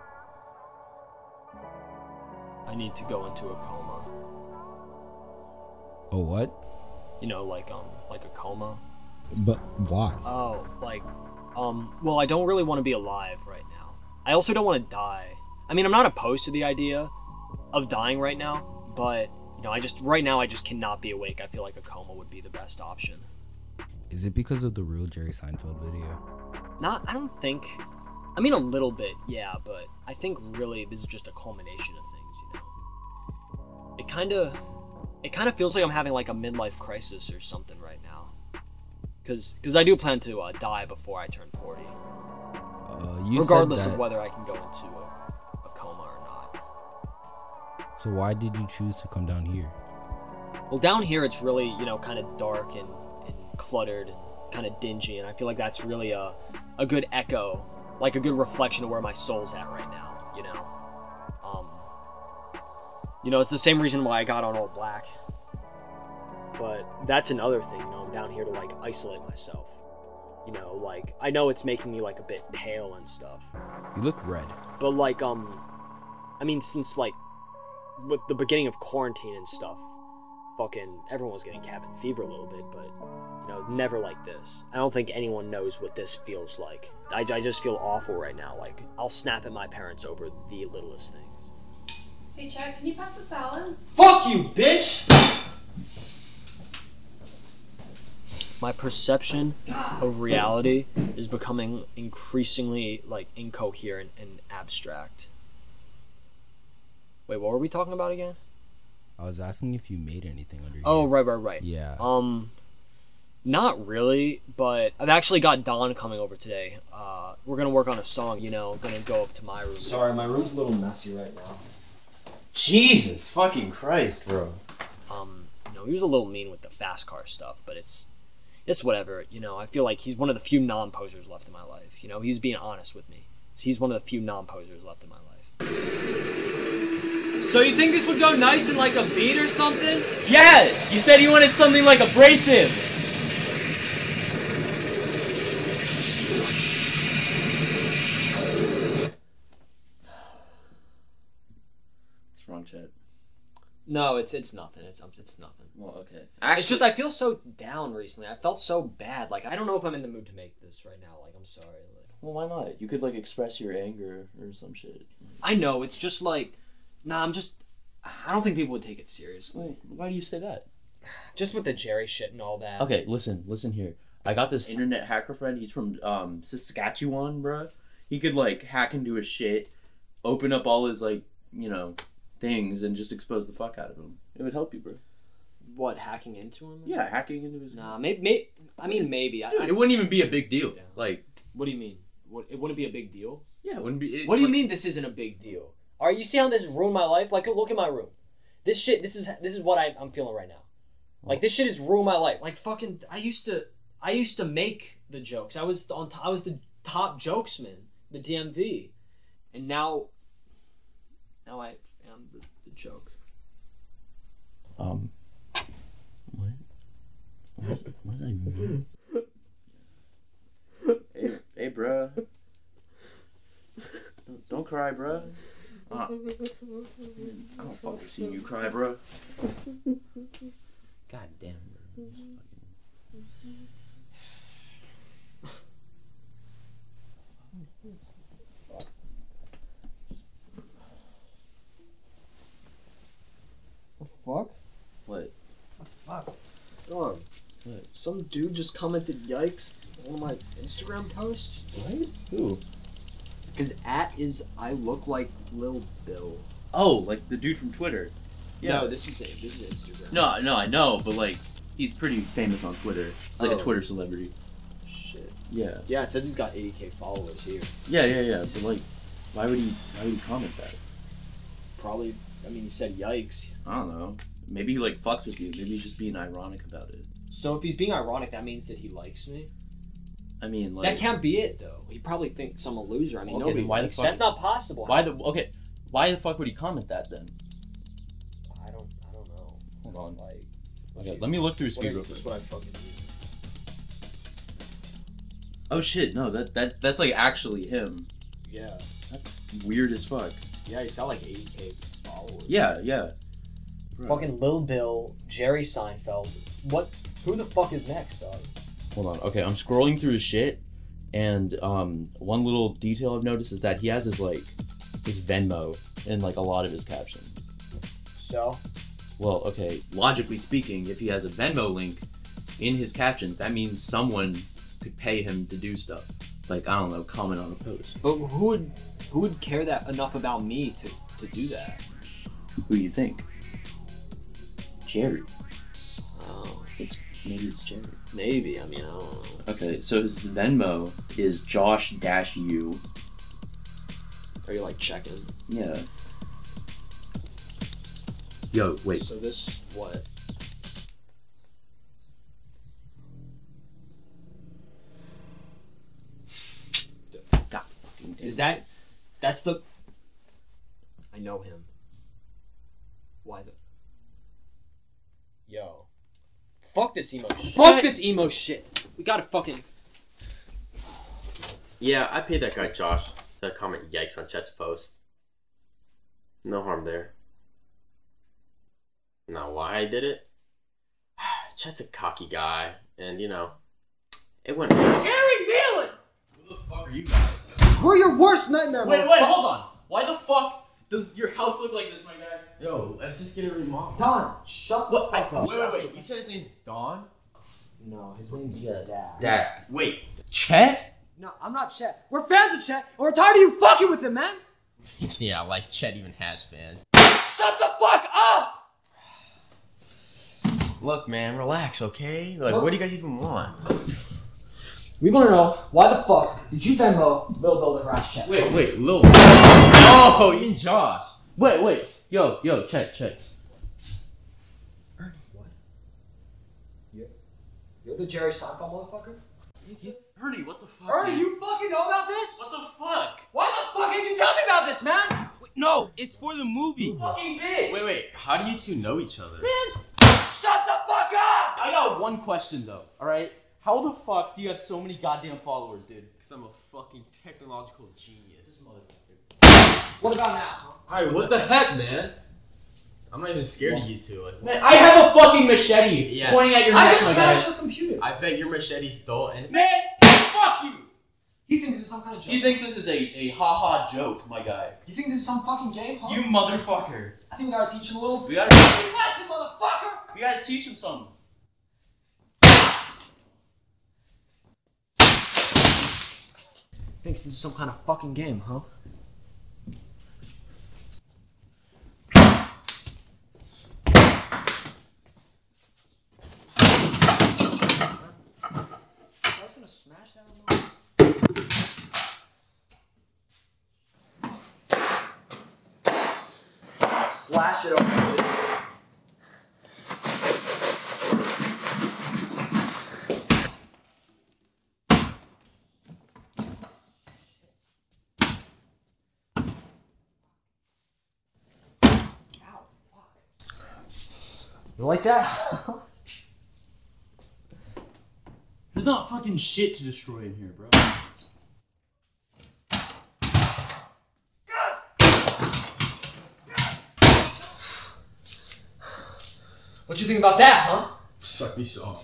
I need to go into a coma. Oh, what? You know, like a coma. But why? Oh, like, well, I don't really want to be alive right now. I also don't want to die. I mean, I'm not opposed to the idea of dying right now, but, you know, right now I just cannot be awake. I feel like a coma would be the best option. Is it because of the Real Jerry Seinfeld video? I don't think, I mean, a little bit, yeah, but I think really this is just a culmination of things, you know? It kind of feels like I'm having like a midlife crisis or something right now. Because I do plan to die before I turn 40. Regardless of whether I can go into a coma or not. So why did you choose to come down here? Well, down here it's really, you know, kind of dark and cluttered and kind of dingy, and I feel like that's really a good echo, like a good reflection of where my soul's at right now, you know? You know, it's the same reason why I got on all black. But that's another thing, you know, I'm down here to like isolate myself. You know, like, I know it's making me, like, a bit pale and stuff. You look red. But, like, I mean, since, like, with the beginning of quarantine and stuff, fucking everyone was getting cabin fever a little bit, but, you know, never like this. I don't think anyone knows what this feels like. I just feel awful right now. Like, I'll snap at my parents over the littlest things. Hey, Chet, can you pass the salad? Fuck you, bitch! My perception of reality is becoming increasingly, like, incoherent and abstract. Wait, what were we talking about again? I was asking if you made anything under here. Oh, right. Yeah. Not really, but I've actually got Don coming over today. We're gonna work on a song, you know, gonna go up to my room. Sorry, my room's a little messy right now. Jesus fucking Christ, bro. You know, he was a little mean with the fast car stuff, but it's whatever, you know. I feel like he's one of the few non-posers left in my life. You know, he's being honest with me. He's one of the few non-posers left in my life. So you think this would go nice in like a beat or something? Yeah! You said you wanted something like abrasive! What's wrong, Chet? No, it's nothing. It's nothing. Well, okay. It's just I feel so down recently. I felt so bad. Like, I don't know if I'm in the mood to make this right now. Like, I'm sorry. Like, well, why not? You could like express your anger or some shit. I know. It's just like, nah. I don't think people would take it seriously. Why do you say that? Just with the Jerry shit and all that. Okay, listen here. I got this internet hacker friend. He's from Saskatchewan, bruh. He could like hack into his shit, open up all his like, you know, things and just expose the fuck out of him. It would help you, bro. What, hacking into him? Yeah, hacking into his... Nah, maybe. I mean, maybe. Dude, it wouldn't even be a big deal. Like, what do you mean? It wouldn't be a big deal? Yeah, it wouldn't be... What do you mean this isn't a big deal? Alright, you see how this ruined my life? Like, look at my room. This shit, this is what I'm feeling right now. Like, this shit has ruined my life. Like, fucking, I used to make the jokes. I was the top jokesman, the DMV. And now I am the joke. What? What does that even mean? Hey, bruh. Don't cry, bruh. I don't fucking see you cry, bruh. God damn, bro. The fuck? What? What the fuck? Dog. What? Some dude just commented yikes on one of my Instagram posts. What? Who? His @ I look like Lil Bill. Oh, like the dude from Twitter. Yeah. No, this is Instagram. No, I know, but like he's pretty famous on Twitter. He's like a Twitter celebrity. Shit. Yeah. Yeah, it says he's got 80K followers here. Yeah. But like, why would he comment that? Probably. I mean, he said yikes. I don't know. Maybe he like fucks with you. Maybe he's just being ironic about it. So if he's being ironic, that means that he likes me. I mean, like, that can't be it though. He probably thinks I'm a loser. I mean, okay, nobody. Why likes the fuck? That's not possible. Why the fuck would he comment that then? I don't know. Hold on. Like, okay, let me look through his feed real quick. That's what I fucking do. Oh shit! No, that's like actually him. Yeah. That's weird as fuck. Yeah, he's got like 80K followers. Yeah. Fucking Lil Bill, Jerry Seinfeld. What? Who the fuck is next, dog? Hold on. Okay, I'm scrolling through his shit, and one little detail I've noticed is that he has his Venmo in like a lot of his captions. So? Well, okay. Logically speaking, if he has a Venmo link in his captions, that means someone could pay him to do stuff. Like, I don't know, comment on a post. But who would care that enough about me to do that? Who do you think? Jerry. Oh. Maybe it's Jerry. Maybe, I mean, I don't know. Okay, so his Venmo is Josh-U. Are you like checking? Yeah. Yo, wait. So this, what? God. Is that's the... I know him. Why the... Yo. Fuck this emo shit. Fuck this emo shit. We gotta fucking... Yeah, I paid that guy Josh to comment yikes on Chet's post. No harm there. Now, why I did it? Chet's a cocky guy, and you know, it went. Nealon! Who the fuck are you guys? We're your worst nightmare. Wait, hold on. Why the fuck does your house look like this, my guy? Yo, let's just get it remodeled. Don, shut the fuck up. Wait. You said his name's Don? No, his name's Dad. Dad. Wait, Chet? No, I'm not Chet. We're fans of Chet, and we're tired of you fucking with him, man. Yeah, like Chet even has fans. Shut the fuck up! Look, man, relax, okay? Like, what do you guys even want? We want to know why the fuck did you Venmo Lil Bill to harass Chet? Wait, Lil. Oh, you and Josh. Wait. Yo, Chet. Ernie, what? You're the Jerry Seinfeld motherfucker? Ernie, what the fuck? Ernie, dude? you fucking know about this? What the fuck? Why the fuck did you tell me about this, man? No, it's for the movie. You fucking bitch! Wait, how do you two know each other? Man, shut the fuck up! I got one question though, alright? How the fuck do you have so many goddamn followers, dude? Because I'm a fucking technological genius. What about now? Alright, what the heck, man? I'm not even scared of you two. Like, Man, I have a fucking machete pointing at your neck, I just my smashed guy. your computer. I bet your machete's dull and it's... Man, fuck you! He thinks it's some kind of joke. He thinks this is a ha-ha joke, my guy. You think this is some fucking game, huh? You motherfucker. I think we gotta teach him a little We gotta- fucking lesson, motherfucker! We gotta teach him something. Thinks this is some kind of fucking game, huh? I was gonna smash that one. Slash it over. You like that? There's not fucking shit to destroy in here, bro. What you think about that, huh? Suck me soft.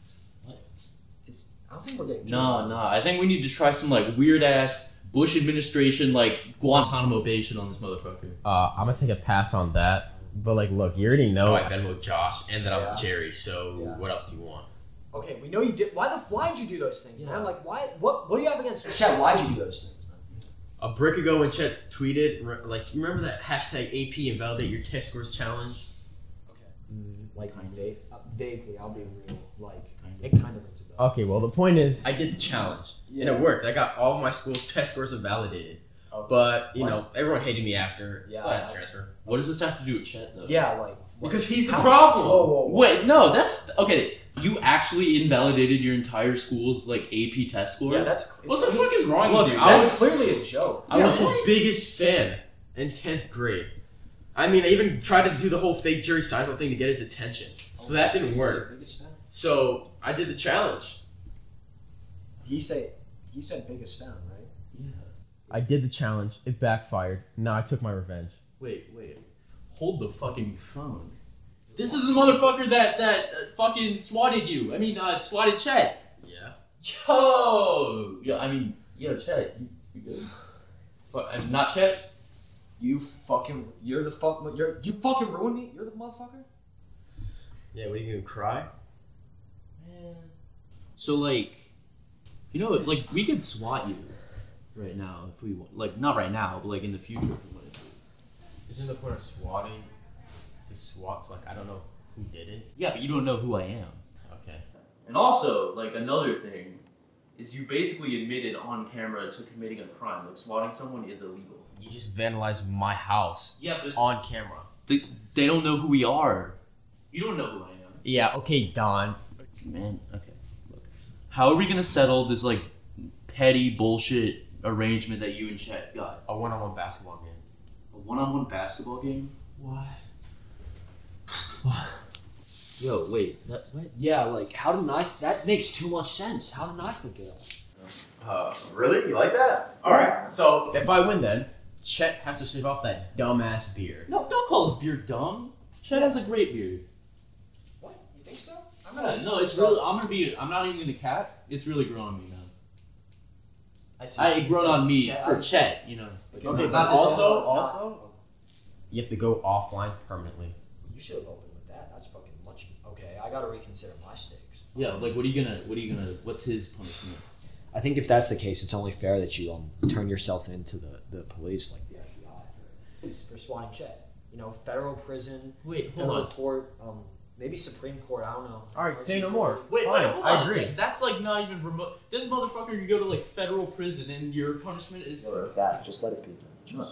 I don't think we're getting. No. I think we need to try some like weird ass Bush administration like Guantanamo Bay shit on this motherfucker. I'm gonna take a pass on that. But like, look, you already know I Venmo Josh and that I'm Jerry, so what else do you want? Okay, we know you did. Why'd you do those things, man? Like, why? What do you have against Chet? Why'd you do those things, man? A brick ago when Chet tweeted, like, you remember that hashtag AP invalidate your test scores challenge? Okay. Like, vaguely, I'll be real. Like, it kind of rings a bell. Okay, well, the point is, I did the challenge, and it worked. I got all of my school's test scores invalidated. Okay. But, you know, everyone hated me after, so I had to transfer. What does this have to do with Chet, though? Yeah, like... Because he's the problem! Whoa. Wait, no, that's... Okay, you actually invalidated your entire school's, like, AP test scores? Yeah, that's... What the fuck is wrong with you? That's clearly a joke. I was his biggest fan in 10th grade. I mean, I even tried to do the whole fake Jerry Seinfeld thing to get his attention. So that didn't work. So, I did the challenge. He said biggest fan, right? Yeah. I did the challenge. It backfired. Now I took my revenge. Wait. Hold the fucking phone. This is the motherfucker that fucking swatted you. I mean, swatted Chet. Yeah. Yo, Chet, you good? I'm not Chet. You fucking ruined me. You're the motherfucker. Yeah, what are you gonna cry? Man. So like, you know, like we could SWAT you right now if we want. Like not right now, but like in the future if we wanted to. Isn't the point of swatting to SWAT? So like, I don't know who did it. Yeah, but you don't know who I am. Okay. And also, like another thing, is you basically admitted on camera to committing a crime. Like swatting someone is illegal. You just vandalized my house. Yeah, but on camera. They don't know who we are. You don't know who I am. Yeah. Okay, Don. Man. Okay. Look. How are we gonna settle this like petty bullshit arrangement that you and Chet got? A one-on-one basketball game. A one-on-one basketball game? What? Yo, wait. What? Yeah, like how did I? That makes too much sense. How did I forget? Really? You like that? Alright, so if I win then, Chet has to shave off that dumbass beard. No, don't call his beard dumb. Chet has a great beard. What? You think so? No, it's really. I'm not even gonna cap. It's really grown on me, man. I see. It grown on me for Chet, you know. Like, Okay, but also, you have to go offline permanently. You should have opened with that. That's fucking much. Okay, I gotta reconsider my stakes. Yeah, like what are you gonna? What's his punishment? I think if that's the case, it's only fair that you turn yourself into the police, like the FBI, for swatting Chet. You know, federal prison. Wait, hold federal on. court, maybe Supreme Court. I don't know. All right, say no more. Wait, Fine, hold I on a agree. second. That's like not even remote. This motherfucker could go to like federal prison, and your punishment is that. Just let it be.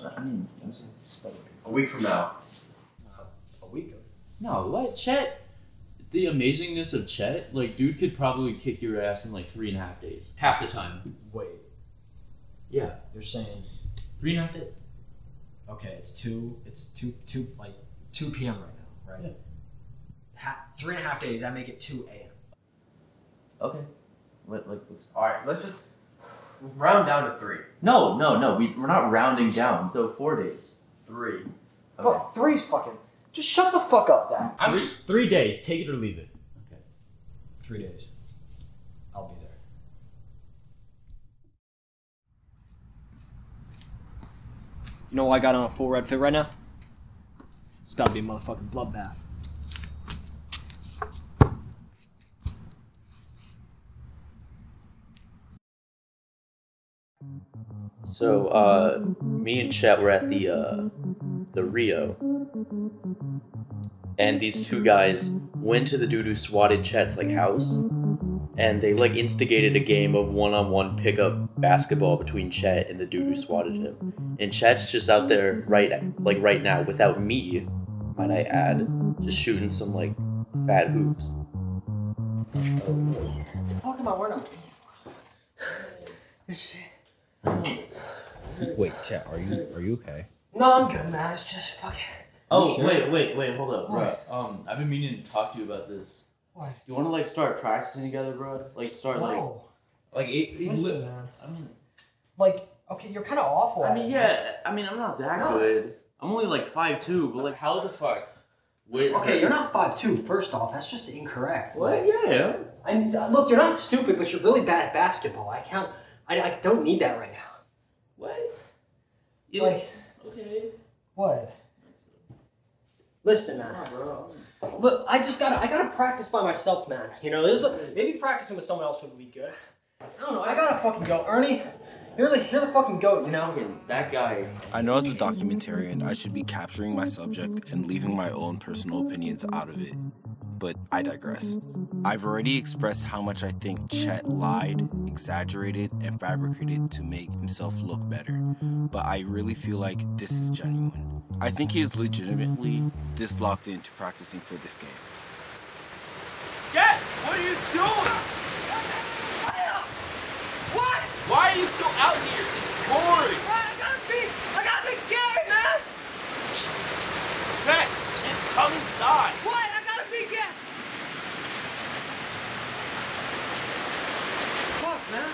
A week from now. A week. No, what? Chet? The amazingness of Chet? Like, dude could probably kick your ass in like 3.5 days. Half the time. Wait. Yeah. You're saying 3.5 days. okay? It's 2 p.m. right now, right? Yeah. 3.5 days. That make it 2 a.m. Okay. Alright, let's just round down to 3. No. We're not rounding down. So 4 days. 3. Okay. Fuck, 3's fucking. Just shut the fuck up, Dad. I'm just 3 days. Take it or leave it. Okay. 3 days. I'll be there. You know why I got on a full red fit right now? It's about to be a motherfucking bloodbath. So, me and Chet were at the Rio, and these two guys went to the dude who swatted Chet's house, and they instigated a game of one-on-one pickup basketball between Chet and the dude who swatted him. And Chet's just out there right now without me, might I add, just shooting some fat hoops. What the fuck am I wearing? This shit. Wait, Chet, are you okay? No, I'm good, man. It's just fucking. Oh, sure? wait, hold up, What? bro. I've been meaning to talk to you about this. What? Do you want to start practicing together, bro? Start No. Listen, man. I mean, okay, you're kind of awful. I'm not that good. I'm only 5'2", but how the fuck? Wait, Okay, you're not 5'2". First off, that's just incorrect. What? Yeah. Look, you're not stupid, but you're really bad at basketball. I don't need that right now. What? Okay. What? Listen, man. Look, I gotta practice by myself, man. You know, maybe practicing with someone else would be good. I don't know. I gotta fucking go, Ernie. You're the fucking goat, you know? That guy. I know as a documentarian, I should be capturing my subject and leaving my own personal opinions out of it. But I digress. I've already expressed how much I think Chet lied, exaggerated, and fabricated to make himself look better. But I really feel like this is genuine. I think he is legitimately this locked into practicing for this game. Chet, what are you doing? What? Why are you still out here? It's boring. I gotta be gay, man. Chet, just come inside. What? I gotta be gay. Fuck, man.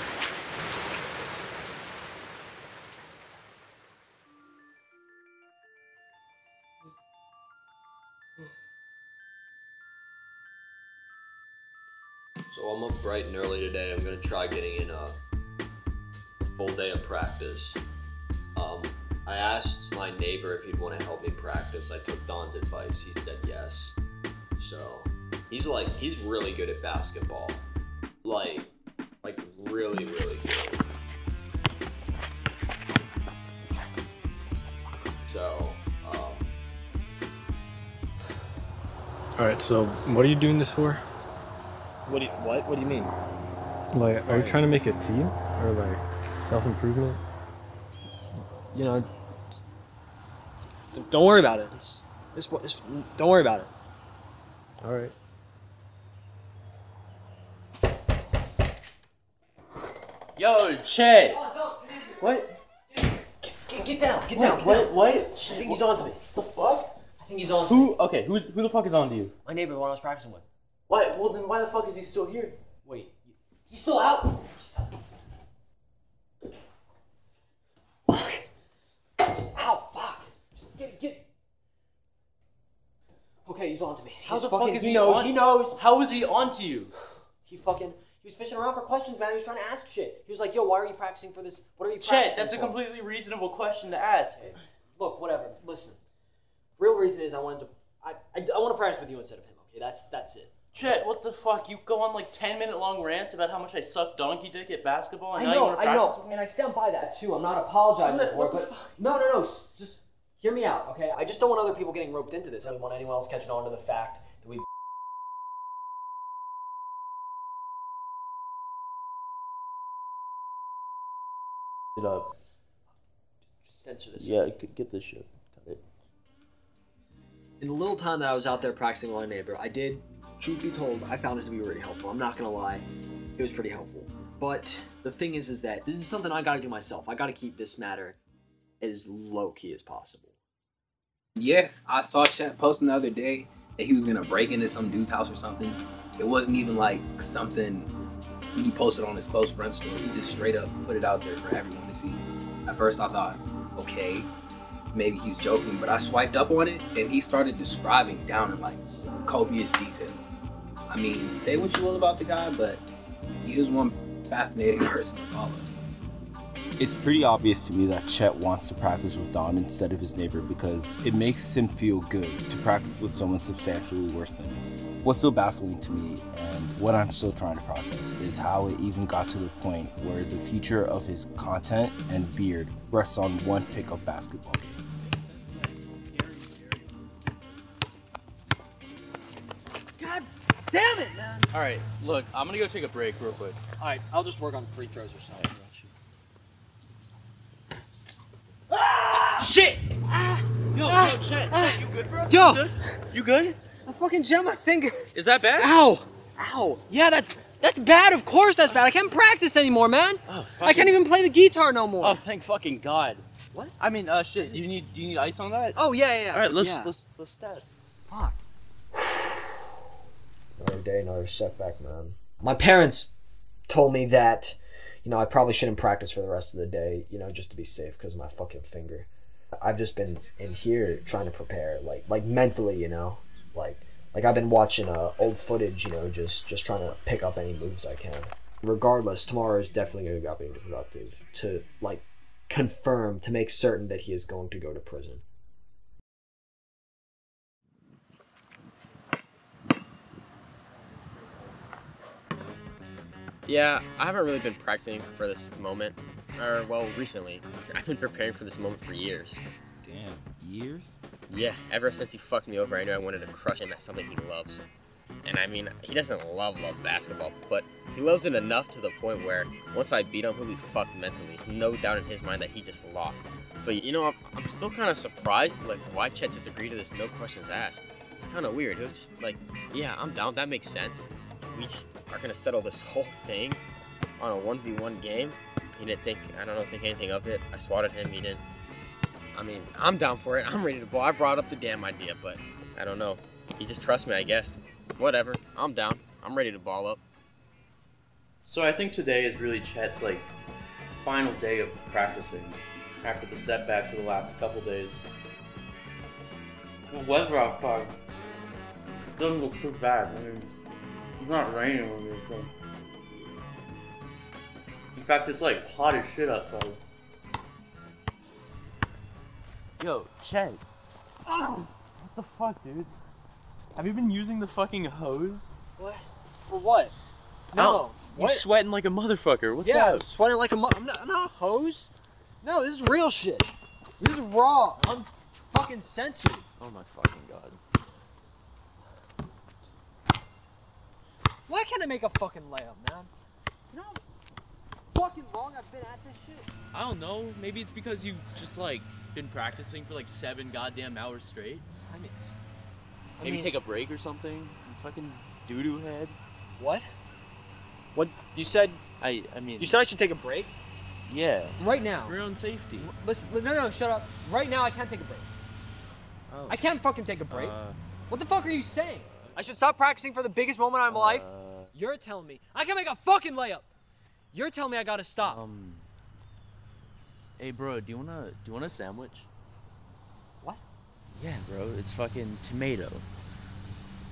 So I'm up bright and early today. I'm gonna try getting in a full day of practice. I asked my neighbor if he'd want to help me practice. I took Don's advice. He said yes. So he's really good at basketball. Like really, really good. So, Alright, so what are you doing this for? What do you mean? Are you trying to make a team? Or self-improvement? You know, don't worry about it. Don't worry about it. Alright. Yo, Chet. What? Get down. What? I think he's on to me. The fuck? I think he's on to me. Okay, who the fuck is on to you? My neighbor, the one I was practicing with. Why? Well, then why the fuck is he still here? Wait, he's still out? Okay, he's on to me. How the fuck is he knows? on? He knows. How is he on to you? He was fishing around for questions, man. He was trying to ask shit. He was like, yo, why are you practicing for this? What are you practicing Chet, that's a for? completely reasonable question to ask. Hey, look, whatever. Listen. Real reason is I want to practice with you instead of him, okay? That's it. Chet, what the fuck? You go on like 10-minute long rants about how much I suck donkey dick at basketball and now you want to practice with me? And I stand by that too. I'm not apologizing for it, but no. Just hear me out, okay? I just don't want other people getting roped into this. I don't want anyone else catching on to the fact that we. It up. Just censor this. Yeah, get this shit. Cut it. In the little time that I was out there practicing with my neighbor, I did, truth be told, I found it to be really helpful. I'm not gonna lie, it was pretty helpful. But the thing is that this is something I gotta do myself. I gotta keep this matter as low-key as possible. Yeah, I saw Chet posting the other day that he was gonna break into some dude's house or something. It wasn't even like something he posted on his close friend story. He just straight up put it out there for everyone to see. At first I thought, okay, maybe he's joking, but I swiped up on it and he started describing down in like copious detail. I mean, say what you will about the guy, but he is one fascinating person to follow. It's pretty obvious to me that Chet wants to practice with Don instead of his neighbor because it makes him feel good to practice with someone substantially worse than him. What's so baffling to me, and what I'm still trying to process, is how it even got to the point where the future of his content and beard rests on one pickup basketball game. God damn it, man! Alright, look, I'm gonna go take a break real quick. Alright, I'll just work on free throws or something. Shit! Yo, Chet, you good, bro? Yo! You good? I fucking jammed my finger. Is that bad? Ow! Ow! Yeah, that's bad. Of course that's bad. I can't practice anymore, man. Oh, I can't even play the guitar no more. Oh, thank fucking God. What? I mean, shit. Do you need ice on that? Oh yeah. All right, let's stat. Fuck. Another day, another setback, man. My parents told me that, I probably shouldn't practice for the rest of the day, just to be safe because of my fucking finger. I've just been in here trying to prepare, like mentally, like I've been watching old footage, just trying to pick up any moves I can. Regardless, tomorrow is definitely going to be productive to confirm, to make certain that he is going to go to prison. Yeah, I haven't really been practicing for this moment, recently. I've been preparing for this moment for years. Damn, years? Yeah, ever since he fucked me over, I knew I wanted to crush him at something he loves. And I mean, he doesn't love basketball, but he loves it enough to the point where once I beat him, he'll be fucked mentally. No doubt in his mind that he just lost. But I'm still kind of surprised, why Chet just agreed to this no questions asked. It's kind of weird. It was just yeah, I'm down, that makes sense. We just are gonna settle this whole thing on a 1v1 game. He didn't think anything of it. I swatted him, he didn't. I mean, I'm down for it. I'm ready to ball. I brought up the damn idea, but I don't know. He just trusts me, I guess. Whatever, I'm down. I'm ready to ball up. So I think today is really Chet's final day of practicing after the setbacks of the last couple days. The weather outside doesn't look too bad. I mean, it's not raining over here, so. In fact, it's hot as shit outside. Yo, Chet. What the fuck, dude? Have you been using the fucking hose? What? For what? No. You're sweating like a motherfucker. What's yeah, up? I'm sweating like a I'm not a hose. No, this is real shit. This is raw. I'm fucking censored. Oh my fucking god. Why can't I make a fucking layup, man? You know how fucking long I've been at this shit? I don't know. Maybe it's because you just been practicing for 7 goddamn hours straight. Maybe take a break or something. You fucking doo-doo head. What? What? You said... I mean... You said I should take a break? Yeah. Right now. For your own safety. Listen, no, shut up. Right now I can't take a break. Oh. I can't fucking take a break. What the fuck are you saying? I should stop practicing for the biggest moment of my life? You're telling me I can make a fucking layup. You're telling me I gotta stop. Hey bro, do you want a sandwich? What? Yeah, bro, it's fucking tomato.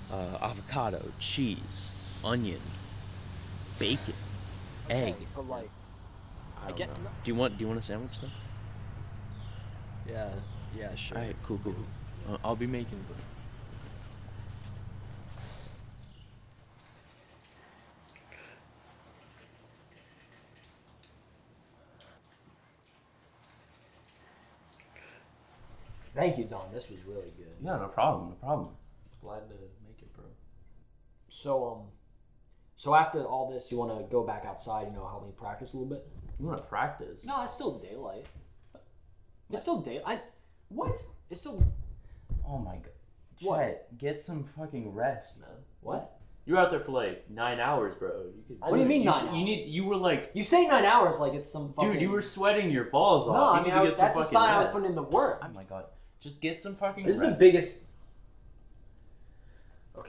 avocado, cheese, onion, bacon, egg. But like, I get. Do you want a sandwich though? Yeah, sure. All right, cool. I'll be making. Thank you, Don. This was really good. Yeah, no problem. Glad to make it, bro. So after all this, you want to go back outside, help me practice a little bit? You want to practice? No, it's still daylight. It's still daylight. What? It's still... Oh my god. What? Chet, get some fucking rest, man. What? You were out there for like 9 hours, bro. What do you mean 9 hours? You were like... You say 9 hours like it's some fucking... Dude, you were sweating your balls No, off. I mean, that's a sign I was putting in the work. Oh my god. Just get some fucking This rest. is the biggest... Okay.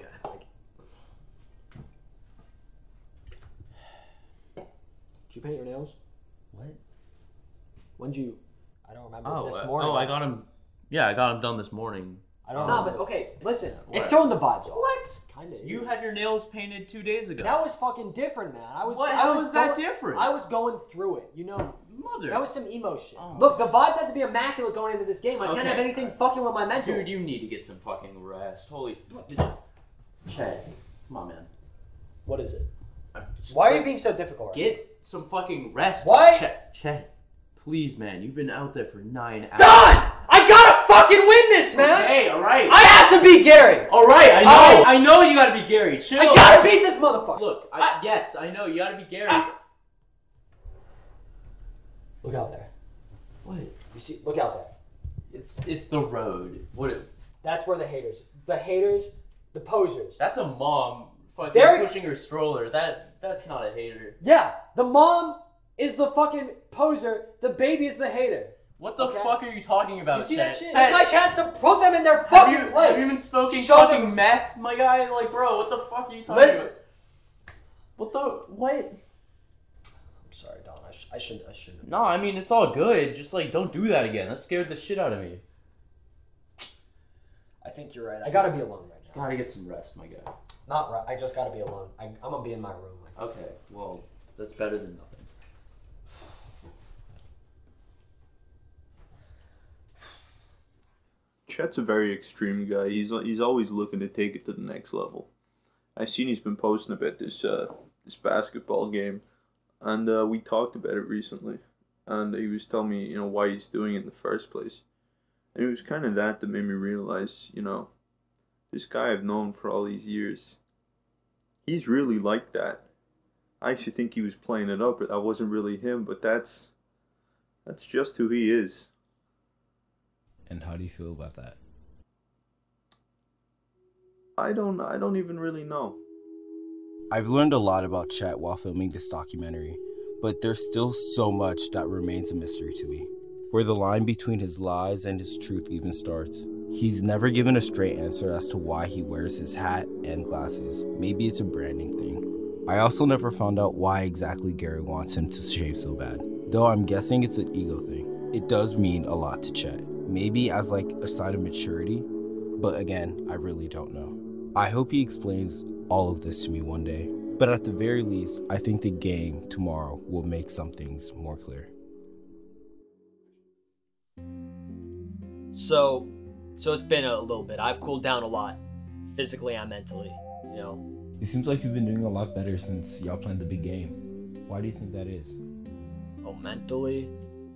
Did you paint your nails? What? When'd you... I don't remember. Oh, this morning. I got him... Yeah, I got him done this morning. I don't know, but okay, listen. What? It's throwing the vibes off. What? Kinda. You had your nails painted 2 days ago. That was fucking different, man. How was that different? I was going through it, Mother. That was some emo shit. Oh. Look, the vibes had to be immaculate going into this game. I can't Okay. have anything fucking with my mental. Dude, you need to get some fucking rest. Holy... Chet, come on, man. What is it? Why are you being so difficult? Get some fucking rest. Why? Chet, please, man. You've been out there for 9 hours. Done! I gotta fucking win this, man! Okay, alright. I have to beat Gary! Alright, I know. I know you gotta be Gary. Chill. I gotta beat this motherfucker! Look, yes, I know. You gotta be Gary. Look out there. What? You see? Look out there. It's the road. What? That's where the haters, the posers. That's a mom fucking pushing her stroller. That's not a hater. Yeah, the mom is the fucking poser. The baby is the hater. What the fuck are you talking about? You see Chet? that shit? It's my chance to put them in their fucking place. Have you been smoking Show fucking them- meth, my guy? Like, bro, what the fuck are you talking Listen. about? What? I'm sorry, Don. I shouldn't. No, I mean, it's all good. Just, like, don't do that again. That scared the shit out of me. I think you're right. I gotta be alone right now. Gotta get some rest, my guy. Not right. I just gotta be alone. I'm gonna be in my room. Okay, well, that's better than nothing. Chet's a very extreme guy. He's always looking to take it to the next level. I've seen he's been posting about this basketball game, and we talked about it recently. And he was telling me, why he's doing it in the first place. And it was kind of that made me realize, this guy I've known for all these years, he's really like that. I actually think he was playing it up, but that wasn't really him. But that's just who he is. And how do you feel about that? I don't even really know. I've learned a lot about Chet while filming this documentary, but there's still so much that remains a mystery to me. Where the line between his lies and his truth even starts. He's never given a straight answer as to why he wears his hat and glasses. Maybe it's a branding thing. I also never found out why exactly Gary wants him to shave so bad, though I'm guessing it's an ego thing. It does mean a lot to Chet. Maybe as like a sign of maturity, but again, I really don't know. I hope he explains all of this to me one day, but at the very least, I think the game tomorrow will make some things more clear. So it's been a little bit. I've cooled down a lot, physically and mentally. It seems like you've been doing a lot better since y'all played the big game. Why do you think that is? Oh, mentally,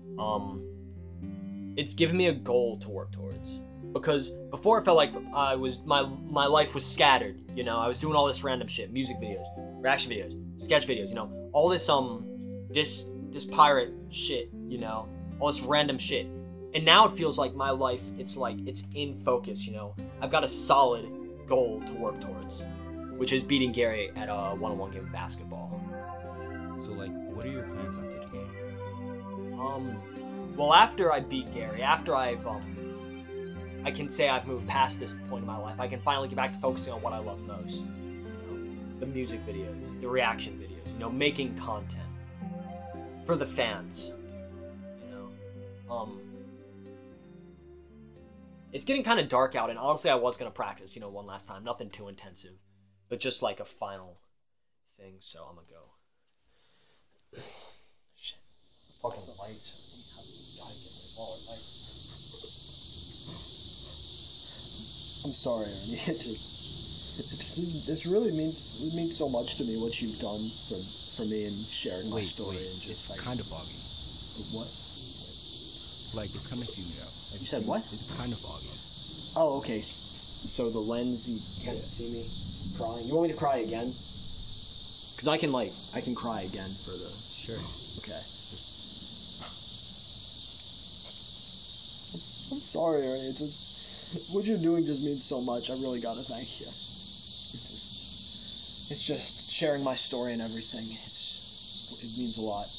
it's given me a goal to work towards. Because before it felt like my life was scattered. I was doing all this random shit, music videos, reaction videos, sketch videos. All this this pirate shit. All this random shit. And now it feels like my life, it's in focus, I've got a solid goal to work towards, which is beating Gary at a one-on-one game of basketball. So, what are your plans after the game? Well, after I beat Gary, after I can say I've moved past this point in my life, I can finally get back to focusing on what I love most. The music videos, the reaction videos, making content for the fans. It's getting kind of dark out, and honestly, I was gonna practice, you know, one last time. Nothing too intensive, but just like a final thing. So I'm gonna go. Shit. Fucking lights. Gotta get rid of all the lights. I'm sorry, Ernie. This really means so much to me what you've done for me and sharing my story. And just it's kind of foggy. What? Like, it's coming through now. Like, You said what? It's kind of foggy. Oh, okay. So the lens, you can't see me crying. You want me to cry again? Because I can cry again for the... Sure. Okay. I'm sorry, Ernie. What you're doing just means so much. I really gotta thank you. It's just sharing my story and everything. It means a lot.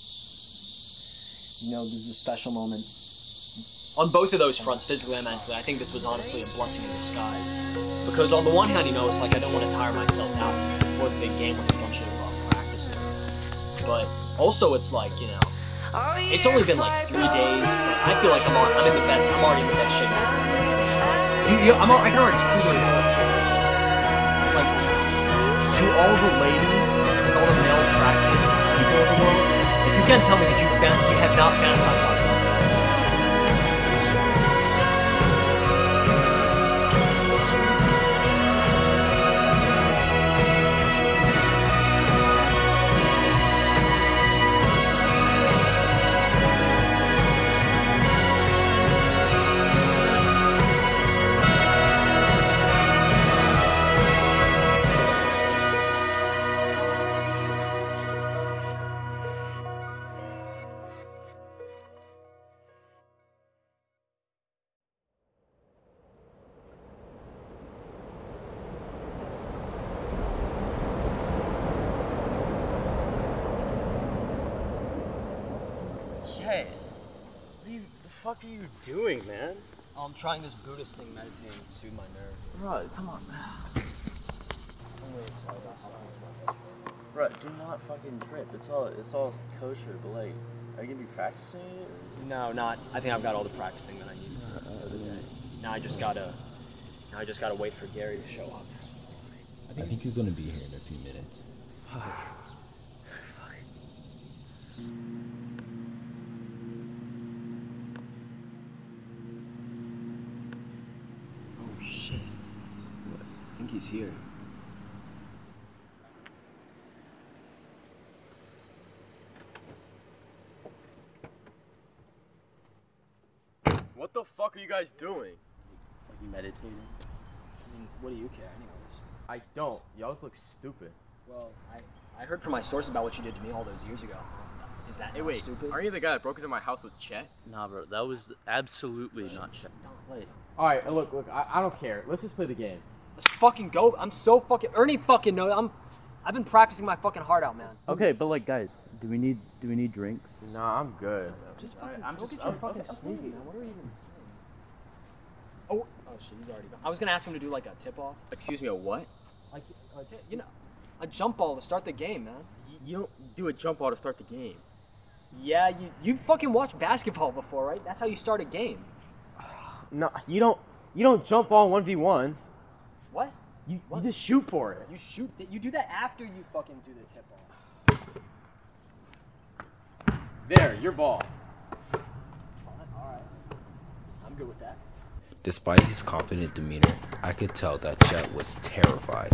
You know, this is a special moment. On both of those fronts, physically and mentally, I think this was honestly a blessing in disguise. Because on the one hand, you know, it's like I don't want to tire myself out before the big game with a bunch of practice. But also it's like, you know, it's only been like 3 days, but I feel like I'm already in the best shape. I can already see it. Like, to all the ladies and all the male track people in the world, if you can't tell me that you have not fantasized about something. Hey, what the fuck are you doing, man? I'm trying this Buddhist thing, meditating to soothe my nerve. Bro, come on. I'm really sorry about how Bro, do not fucking trip. It's all kosher, but like, are you gonna be practicing it? No, not. I think I've got all the practicing that I need. Okay. Now I just gotta wait for Gary to show up. I think he's gonna be here in a few minutes. Fuck. Oh shit. What? I think he's here. What the fuck are you guys doing? Are you meditating? I mean, what do you care, anyways? I don't. Y'all look stupid. Well, I heard from my source about what you did to me all those years ago. Is that Hey, wait, stupid? aren't you the guy that broke into my house with Chet? Nah, bro, that was absolutely not Chet. Wait. Alright, look, I don't care. Let's just play the game. Let's fucking go. I'm so fucking... Ernie fucking knows. I've been practicing my fucking heart out, man. Okay, but like, guys, do we need drinks? Nah, I'm good. Just fucking go get your fucking smoothie, man. What are we even saying? Oh shit, he's already gone. I was gonna ask him to do like a tip-off. Excuse me, a what? Like, you know, a jump ball to start the game, man. You don't do a jump ball to start the game. Yeah, you fucking watched basketball before, right? That's how you start a game. No, you don't jump ball 1v1s. What? You just shoot for it. You do that after you fucking do the tip ball. There, your ball. Alright. I'm good with that. Despite his confident demeanor, I could tell that Chet was terrified.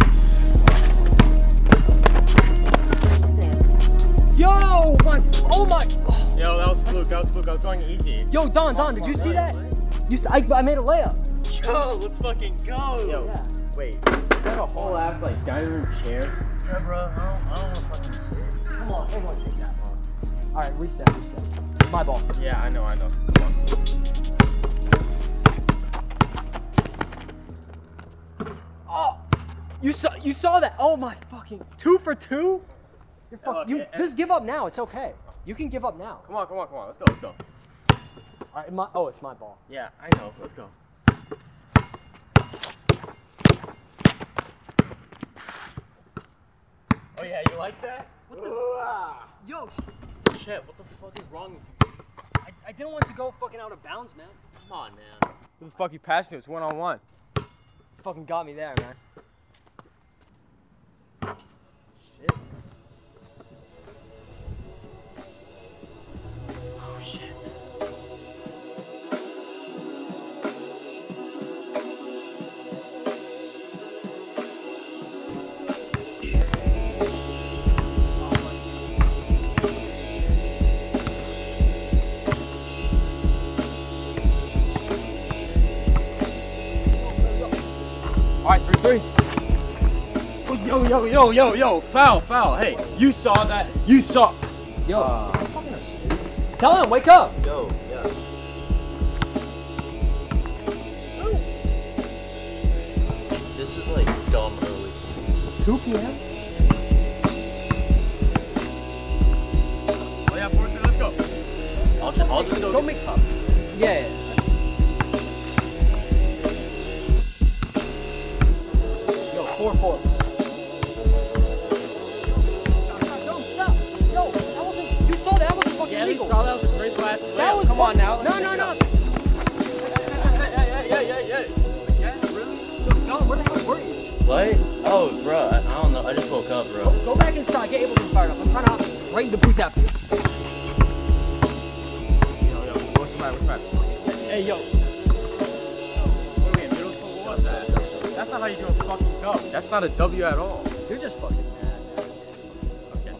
Yo, oh my. Yo, that was fluke. I was going easy. Yo, Don, did you see that? I made a layup. Yo, let's fucking go. Yo, yeah. Wait, is that a whole ass like dining room chair? Yeah, bro. I don't want to fucking sit. Come on, everyone take that ball. All right, reset. My ball. Yeah, I know. Come on. Oh, you saw that? Oh my fucking 2 for 2. Just give up now. It's okay. You can give up now. Come on. Let's go. All right, it's my ball. Yeah, I know. Let's go. Oh yeah, you like that? What the? Yo, Chet, what the fuck is wrong with you? I didn't want to go fucking out of bounds, man. Come on, man. Who the fuck you passed me? It was one-on-one. Fucking got me there, man. Shit. Oh, shit. Alright, 3-3. Oh, yo, foul. Hey, you saw that. You saw. Yo, tell him, wake up. Yo, yeah. This is like dumb early. 2 p.m. Oh yeah, 4-3, let's go. I'll just go make up. Yeah. Yo, 4-4. Yeah, you saw that was a great blast. That was come on now. No. Yeah. Really? No, where the hell were you? What? Oh, bro, I don't know. I just woke up, bro. Go back inside. Get Ableton fired up. I'm trying to right in the booth after you. Yo, what's the matter? Hey, yo. What do you mean, middle school? What was that? That's not how you do a fucking cup. That's not a W at all. You're just fucking mad. Okay.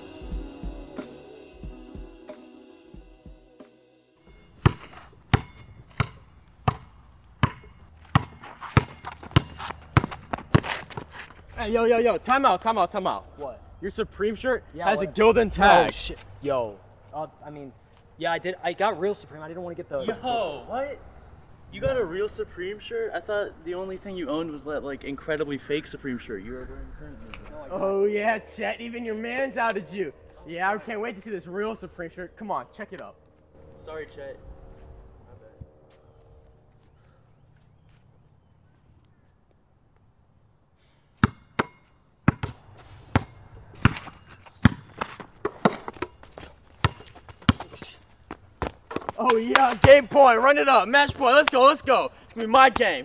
Hey, yo, time out. What? Your Supreme shirt Yeah, has what? a Gildan tag. Oh, shit. Yo. I mean, yeah, I did. I got real Supreme. I didn't want to get the. Yo, what? You got a real Supreme shirt? I thought the only thing you owned was that like incredibly fake Supreme shirt you are wearing currently. Oh yeah, Chet, even your man's outed you. Yeah, I can't wait to see this real Supreme shirt. Come on, check it out. Sorry, Chet. Oh yeah, game point, run it up, match point, let's go. It's gonna be my game.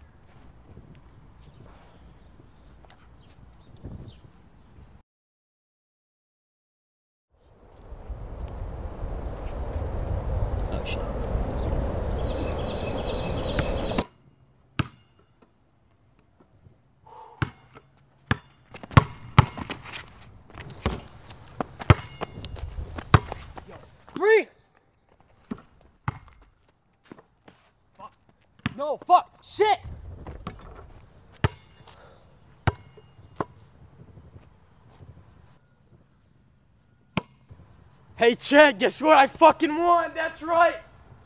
Oh shit. 3. No, fuck, shit! Hey Chad, guess what? I fucking won, that's right!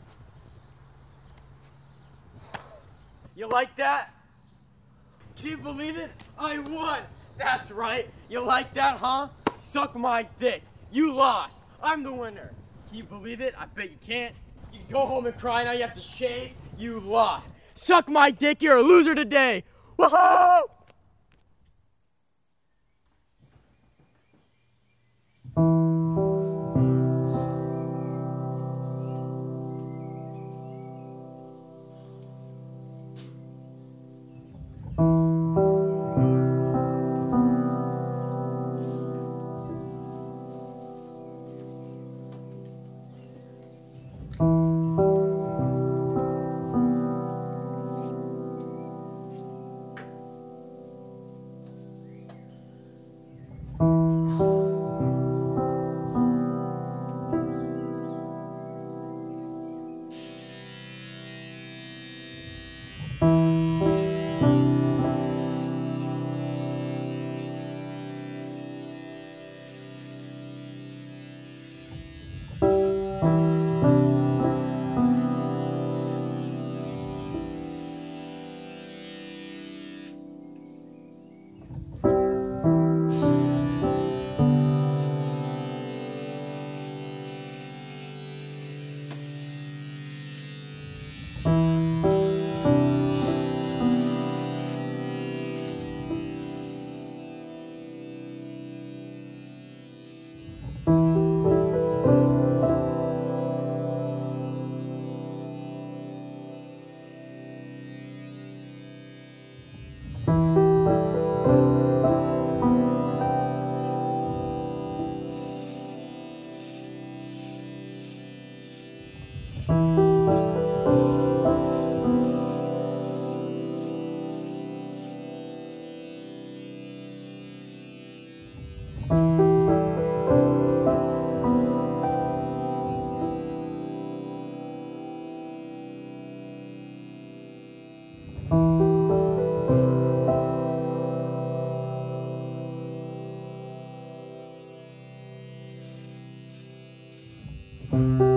You like that? Can you believe it? I won! That's right! You like that, huh? Suck my dick! You lost! I'm the winner! Can you believe it? I bet you can't. You go home and cry, now you have to shave. You lost. Suck my dick, you're a loser today! Woohoo! Bye.